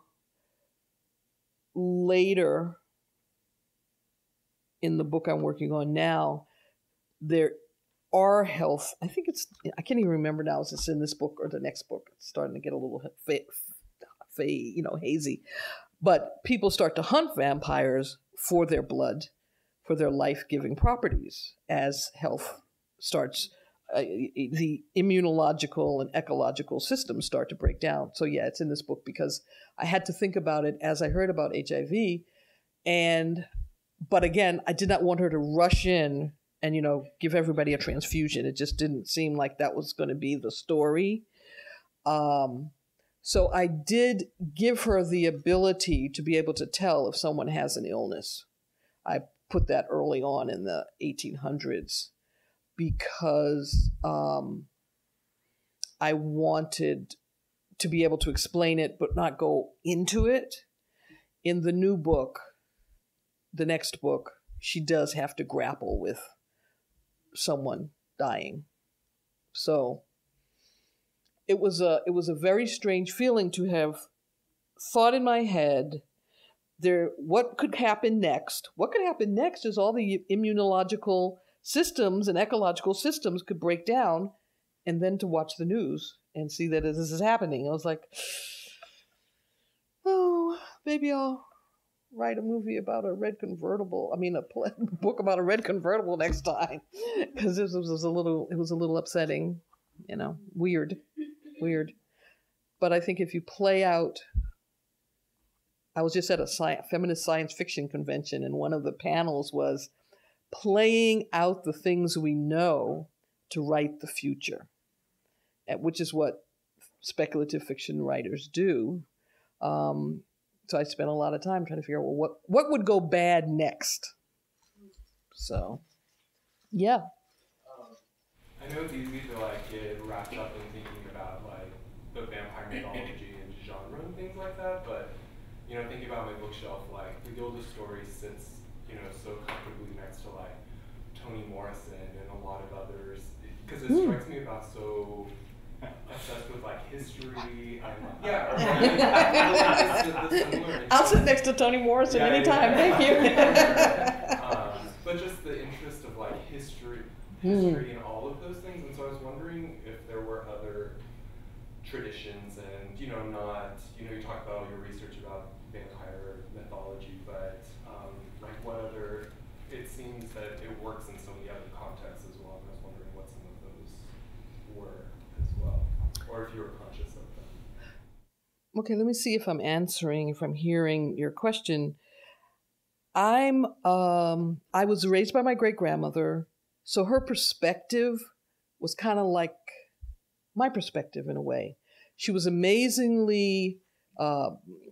Speaker 1: later in the book I'm working on now, there are health, I think it's, I can't even remember now if it's in this book or the next book. It's starting to get a little, fa- fa- you know, hazy. But people start to hunt vampires for their blood, for their life-giving properties as health starts, uh, the immunological and ecological systems start to break down. So yeah, it's in this book because I had to think about it as I heard about H I V. And, but again, I did not want her to rush in and, you know, give everybody a transfusion. It just didn't seem like that was going to be the story. Um, so I did give her the ability to be able to tell if someone has an illness. I put that early on in the eighteen hundreds because um, I wanted to be able to explain it but not go into it. In the new book, the next book, she does have to grapple with someone dying. So, it was a it was a very strange feeling to have thought in my head there what could happen next. What could happen next is all the immunological systems and ecological systems could break down, and then to watch the news and see that this is happening. I was like, oh, maybe I'll write a movie about a red convertible. I mean, a pl- book about a red convertible next time, because this was a little, it was a little upsetting, you know, weird, weird. But I think if you play out, I was just at a sci- feminist science fiction convention, and one of the panels was playing out the things we know to write the future, which is what speculative fiction writers do. Um, so I spent a lot of time trying to figure out, well, what, what would go bad next? So, yeah.
Speaker 8: Um, I know it's easy to like get wrapped up in thinking about like the vampire mythology and genre and things like that, but you know, thinking about my bookshelf, like the Gilda story sits, you know, so comfortably next to like Toni Morrison and a lot of others, because it mm. strikes me about so obsessed with like history and yeah. Or, the, the similar
Speaker 1: I'll sit next to Toni Morrison yeah, anytime. Yeah. Thank you.
Speaker 8: um, but just the interest of like history, history, mm. and all of those things, and so I was wondering if there were other traditions, and you know, not you know, you talk about all your research about vampire mythology, but um, like what other? It seems that it works in so many other contexts as well. And I was wondering what some of those were as well, or if you were conscious of them.
Speaker 1: Okay, let me see if I'm answering, if I'm hearing your question. I'm, um, I was raised by my great grandmother, so her perspective was kind of like my perspective in a way. She was amazingly, uh,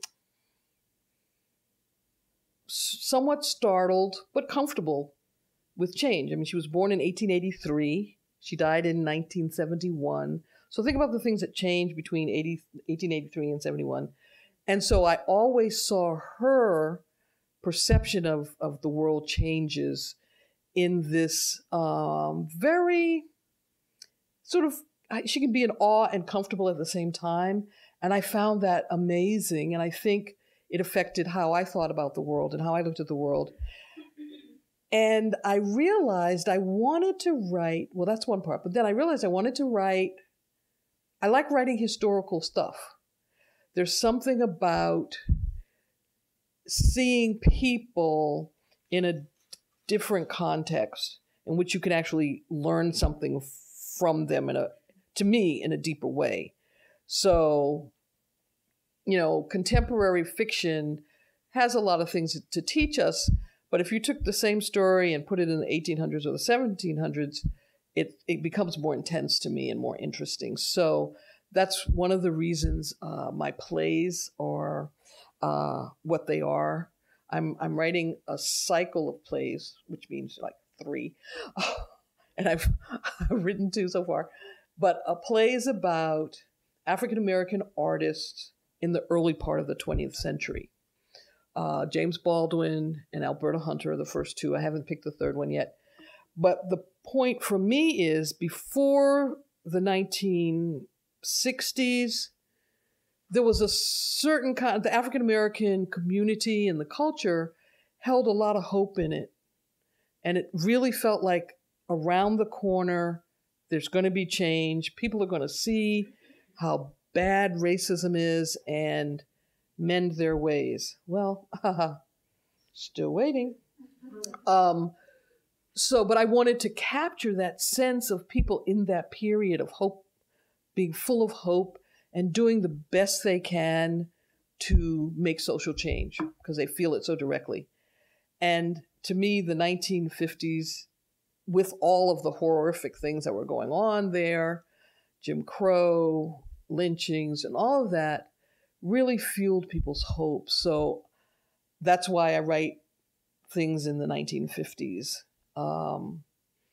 Speaker 1: somewhat startled, but comfortable with change. I mean, she was born in eighteen eighty-three. She died in nineteen seventy-one. So think about the things that changed between eighteen eighty-three and seventy-one. And so I always saw her perception of, of the world changes in this um, very sort of, she can be in awe and comfortable at the same time. And I found that amazing. And I think it affected how I thought about the world and how I looked at the world. And I realized I wanted to write, well, that's one part, but then I realized I wanted to write, I like writing historical stuff. There's something about seeing people in a different context in which you can actually learn something from them in a, to me, in a deeper way. So, you know, contemporary fiction has a lot of things to teach us, but if you took the same story and put it in the eighteen hundreds or the seventeen hundreds, it, it becomes more intense to me and more interesting. So that's one of the reasons uh, my plays are uh, what they are. I'm I'm writing a cycle of plays, which means like three, and I've, I've written two so far. But a play is about African-American artists in the early part of the twentieth century. Uh, James Baldwin and Alberta Hunter are the first two. I haven't picked the third one yet. But the point for me is before the nineteen sixties, there was a certain kind of, the African-American community and the culture held a lot of hope in it. And it really felt like around the corner, there's going to be change. People are going to see how bad racism is and mend their ways. Well, haha, still waiting. Um, so, but I wanted to capture that sense of people in that period of hope, being full of hope and doing the best they can to make social change because they feel it so directly. And to me, the nineteen fifties, with all of the horrific things that were going on there, Jim Crow, lynchings, and all of that, really fueled people's hope. So that's why I write things in the nineteen fifties. Um,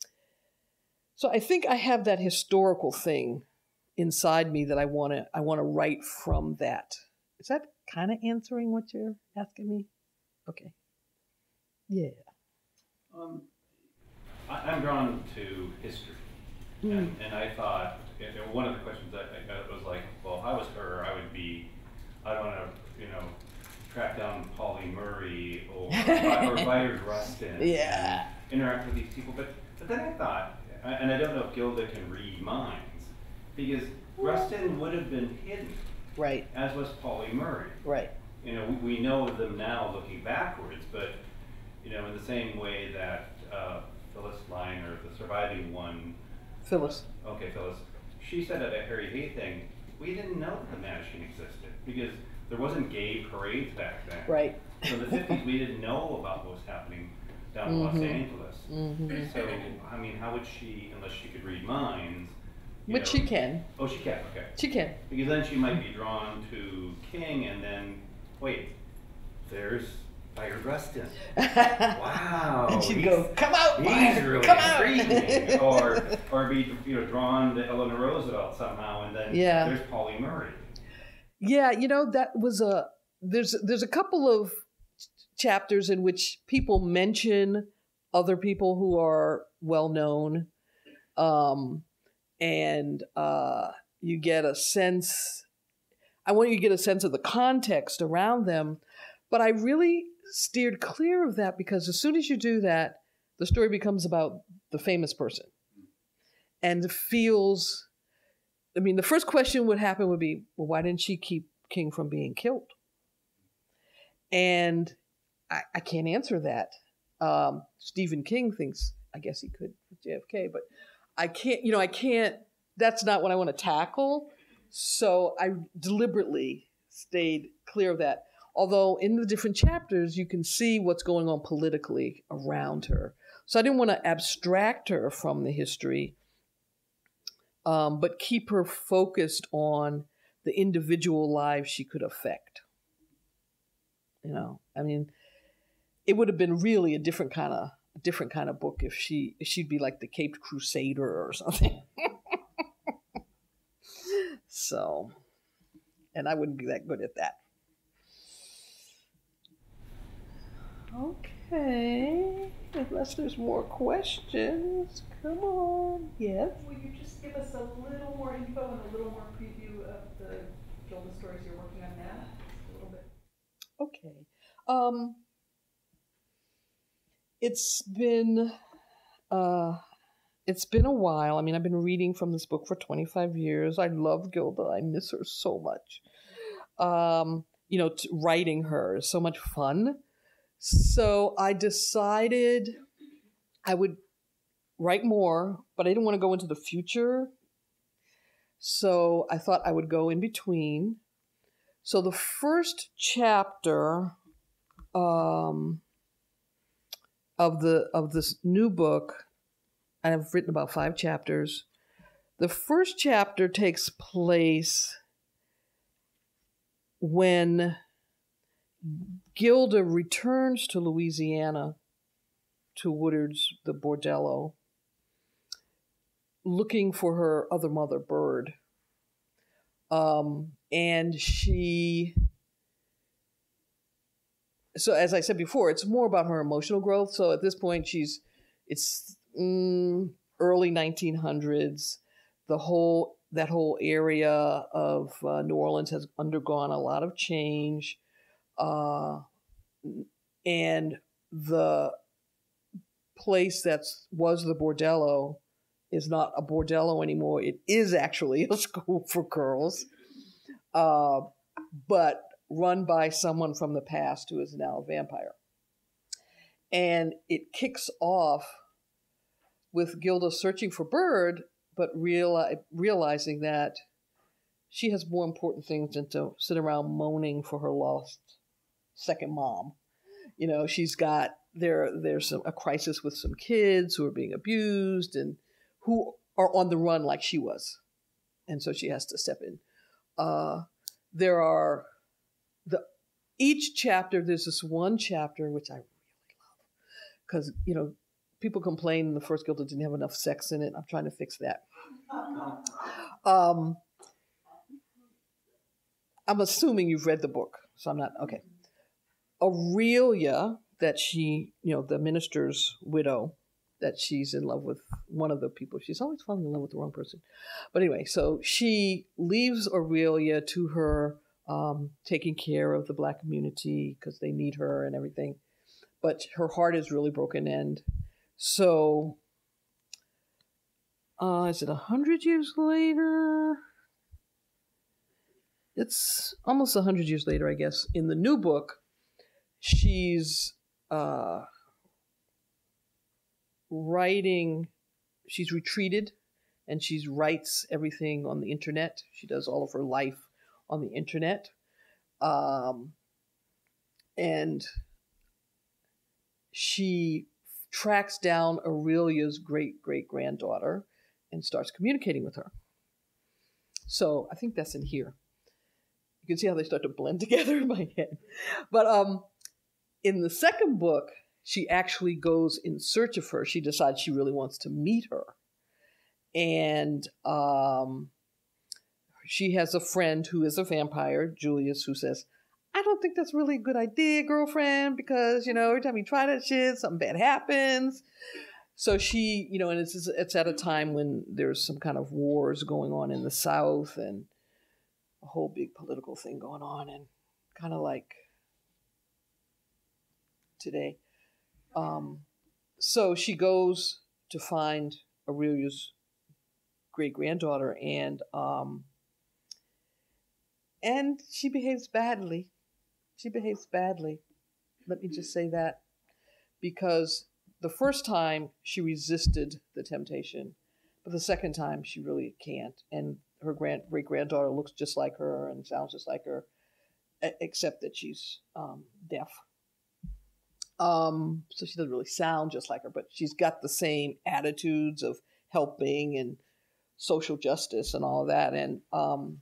Speaker 1: so I think I have that historical thing inside me that I want to I want to write from that. Is that kind of answering what you're asking me? Okay. Yeah.
Speaker 2: Um, I, I'm drawn to history, mm. and, and I thought you know, one of the questions I, I got was like, well, if I was her, I would be, I want to, you know, track down Polly Murray or or Byard Rustin.
Speaker 1: Yeah.
Speaker 2: And interact with these people, but but then I thought, and I don't know if Gilda can read minds, because Rustin would have been hidden,
Speaker 1: Right.
Speaker 2: as was Polly Murray.
Speaker 1: Right.
Speaker 2: You know, we, we know of them now looking backwards, but you know, in the same way that uh, Phyllis Liner, the surviving one,
Speaker 1: Phyllis.
Speaker 2: okay, Phyllis, she said at a Harry Hay thing, we didn't know that the Machine existed because there wasn't gay parades back then.
Speaker 1: Right.
Speaker 2: So in the fifties, we didn't know about what was happening down in
Speaker 1: Mhm.
Speaker 2: Los Angeles.
Speaker 1: Mhm.
Speaker 2: So, I mean, how would she, unless she could read minds? you
Speaker 1: Which
Speaker 2: know-
Speaker 1: she can.
Speaker 2: Oh, she can, okay.
Speaker 1: She can.
Speaker 2: Because then she might be drawn to King and then, wait, there's Byard Rustin. Wow.
Speaker 1: And she'd
Speaker 2: he's-
Speaker 1: go, come out,
Speaker 2: He's
Speaker 1: Byard,
Speaker 2: really
Speaker 1: come out.
Speaker 2: intriguing. or, or be, you know, drawn to Eleanor Roosevelt somehow and then
Speaker 1: Yeah.
Speaker 2: there's Polly Murray.
Speaker 1: Yeah, you know, that was a, there's, there's a couple of chapters in which people mention other people who are well known. Um, and uh, you get a sense, I want you to get a sense of the context around them. But I really steered clear of that because as soon as you do that, the story becomes about the famous person. And it feels, I mean, the first question would happen would be, well, why didn't she keep King from being killed? And I, I can't answer that. Um, Stephen King thinks, I guess he could with J F K, but I can't, you know, I can't, that's not what I want to tackle. So I deliberately stayed clear of that. Although in the different chapters, you can see what's going on politically around her. So I didn't want to abstract her from the history, um, but keep her focused on the individual lives she could affect. You know, I mean, it would have been really a different kind of a different kind of book if she if she'd be like the Caped Crusader or something. So, and I wouldn't be that good at that. Okay, unless there's more questions, come on. Yes.
Speaker 9: Will you just give us a little more info and a little more preview of the Gilda stories you're working on now? Just a little bit.
Speaker 1: Okay. Um, it's been uh, it's been a while. I mean, I've been reading from this book for twenty-five years. I love Gilda. I miss her so much. Um, you know, t- writing her is so much fun. So I decided I would write more, but I didn't want to go into the future. So I thought I would go in between. So the first chapter um, of the of this new book, and I've written about five chapters. The first chapter takes place when Gilda returns to Louisiana, to Woodard's, the bordello, looking for her other mother, Bird. Um, and she, so as I said before, it's more about her emotional growth. So at this point, she's, it's mm, early nineteen hundreds. The whole, that whole area of uh, New Orleans has undergone a lot of change. Uh, and the place that was the bordello is not a bordello anymore. It is actually a school for girls, uh, but run by someone from the past who is now a vampire. And it kicks off with Gilda searching for Bird, but reali- realizing that she has more important things than to sit around moaning for her lost second mom. You know, she's got, there, there's some, a crisis with some kids who are being abused and who are on the run like she was. And so she has to step in. Uh, there are, the each chapter, there's this one chapter, which I really love. Because, you know, people complain the first Gilda didn't have enough sex in it. I'm trying to fix that. Um, I'm assuming you've read the book, so I'm not, okay. Aurelia, that she, you know, the minister's widow, that she's in love with one of the people. She's always falling in love with the wrong person. But anyway, so she leaves Aurelia to her um, taking care of the Black community because they need her and everything. But her heart is really broken. And so, uh, is it a hundred years later? It's almost a hundred years later, I guess. In the new book, she's uh, writing, she's retreated, and she writes everything on the internet. She does all of her life on the internet. Um, and she tracks down Aurelia's great-great-granddaughter and starts communicating with her. So I think that's in here. You can see how they start to blend together in my head. But um, in the second book, she actually goes in search of her. She decides she really wants to meet her. And um, she has a friend who is a vampire, Julius, who says, I don't think that's really a good idea, girlfriend, because, you know, every time you try that shit, something bad happens. So she, you know, and it's, it's at a time when there's some kind of wars going on in the South and a whole big political thing going on, and kind of like today. Um, so she goes to find Aurelia's great-granddaughter, and um, and she behaves badly. She behaves badly. Let me just say that. Because the first time she resisted the temptation, but the second time she really can't. And her grand, great-granddaughter looks just like her and sounds just like her, except that she's um, deaf. Um, so she doesn't really sound just like her, but she's got the same attitudes of helping and social justice and all of that. And um,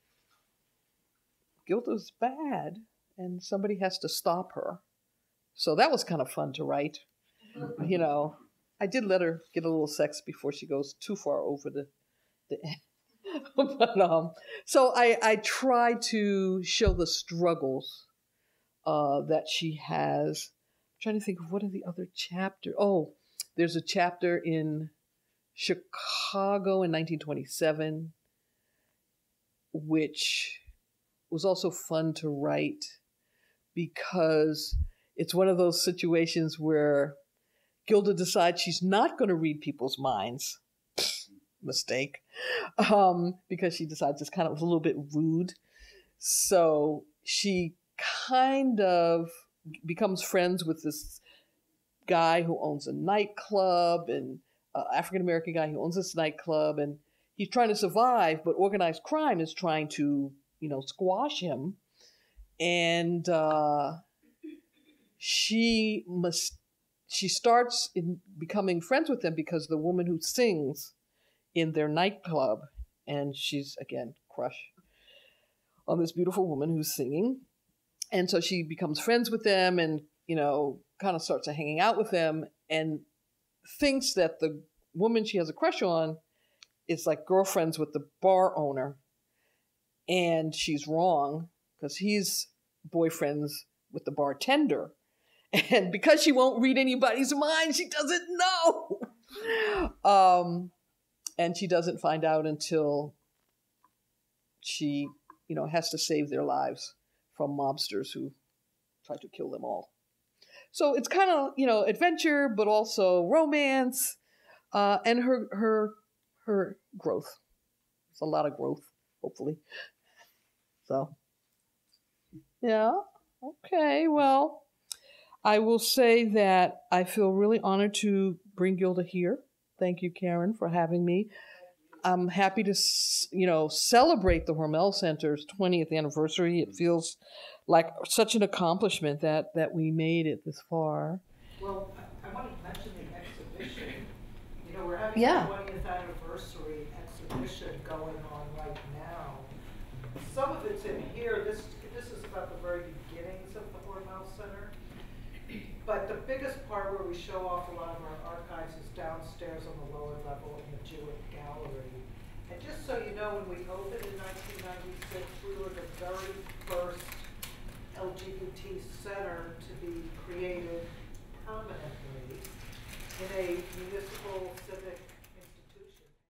Speaker 1: Gilda's bad, and somebody has to stop her. So that was kind of fun to write. You know, I did let her get a little sex before she goes too far over the, the end. But, um, so I, I try to show the struggles uh, that she has. I'm trying to think of what are the other chapters. Oh, there's a chapter in Chicago in nineteen twenty-seven, which was also fun to write because it's one of those situations where Gilda decides she's not going to read people's minds. Mistake. Um, because she decides it's kind of a little bit rude. So she kind of becomes friends with this guy who owns a nightclub, and uh, African-American guy who owns this nightclub, and he's trying to survive, but organized crime is trying to, you know, squash him. And uh, she must, she starts in becoming friends with him because the woman who sings in their nightclub, and she's, again, crush on this beautiful woman who's singing. And so she becomes friends with them and, you know, kind of starts hanging out with them and thinks that the woman she has a crush on is like girlfriends with the bar owner. And she's wrong because he's boyfriends with the bartender. And because she won't read anybody's mind, she doesn't know. um, and she doesn't find out until she, you know, has to save their lives from mobsters who try to kill them all. So it's kind of, you know, adventure, but also romance, uh, and her her her growth. It's a lot of growth, hopefully. So, yeah, okay, well, I will say that I feel really honored to bring Gilda here. Thank you, Karen, for having me. I'm happy to, you know, celebrate the Hormel Center's twentieth anniversary. It feels like such an accomplishment that, that we made it this far.
Speaker 10: Well, I, I wanted to mention the exhibition. You know, we're having
Speaker 1: Yeah.
Speaker 10: the twentieth anniversary exhibition going on right now. Some of it's in here. This this is about the very beginnings of the Hormel Center. But the biggest part where we show off a lot of our archives is downstairs on the lower level in the Jewelle Gallery. And just so you know, when we opened in nineteen ninety-six, we were the very first L G B T center to be created permanently. in a municipal civic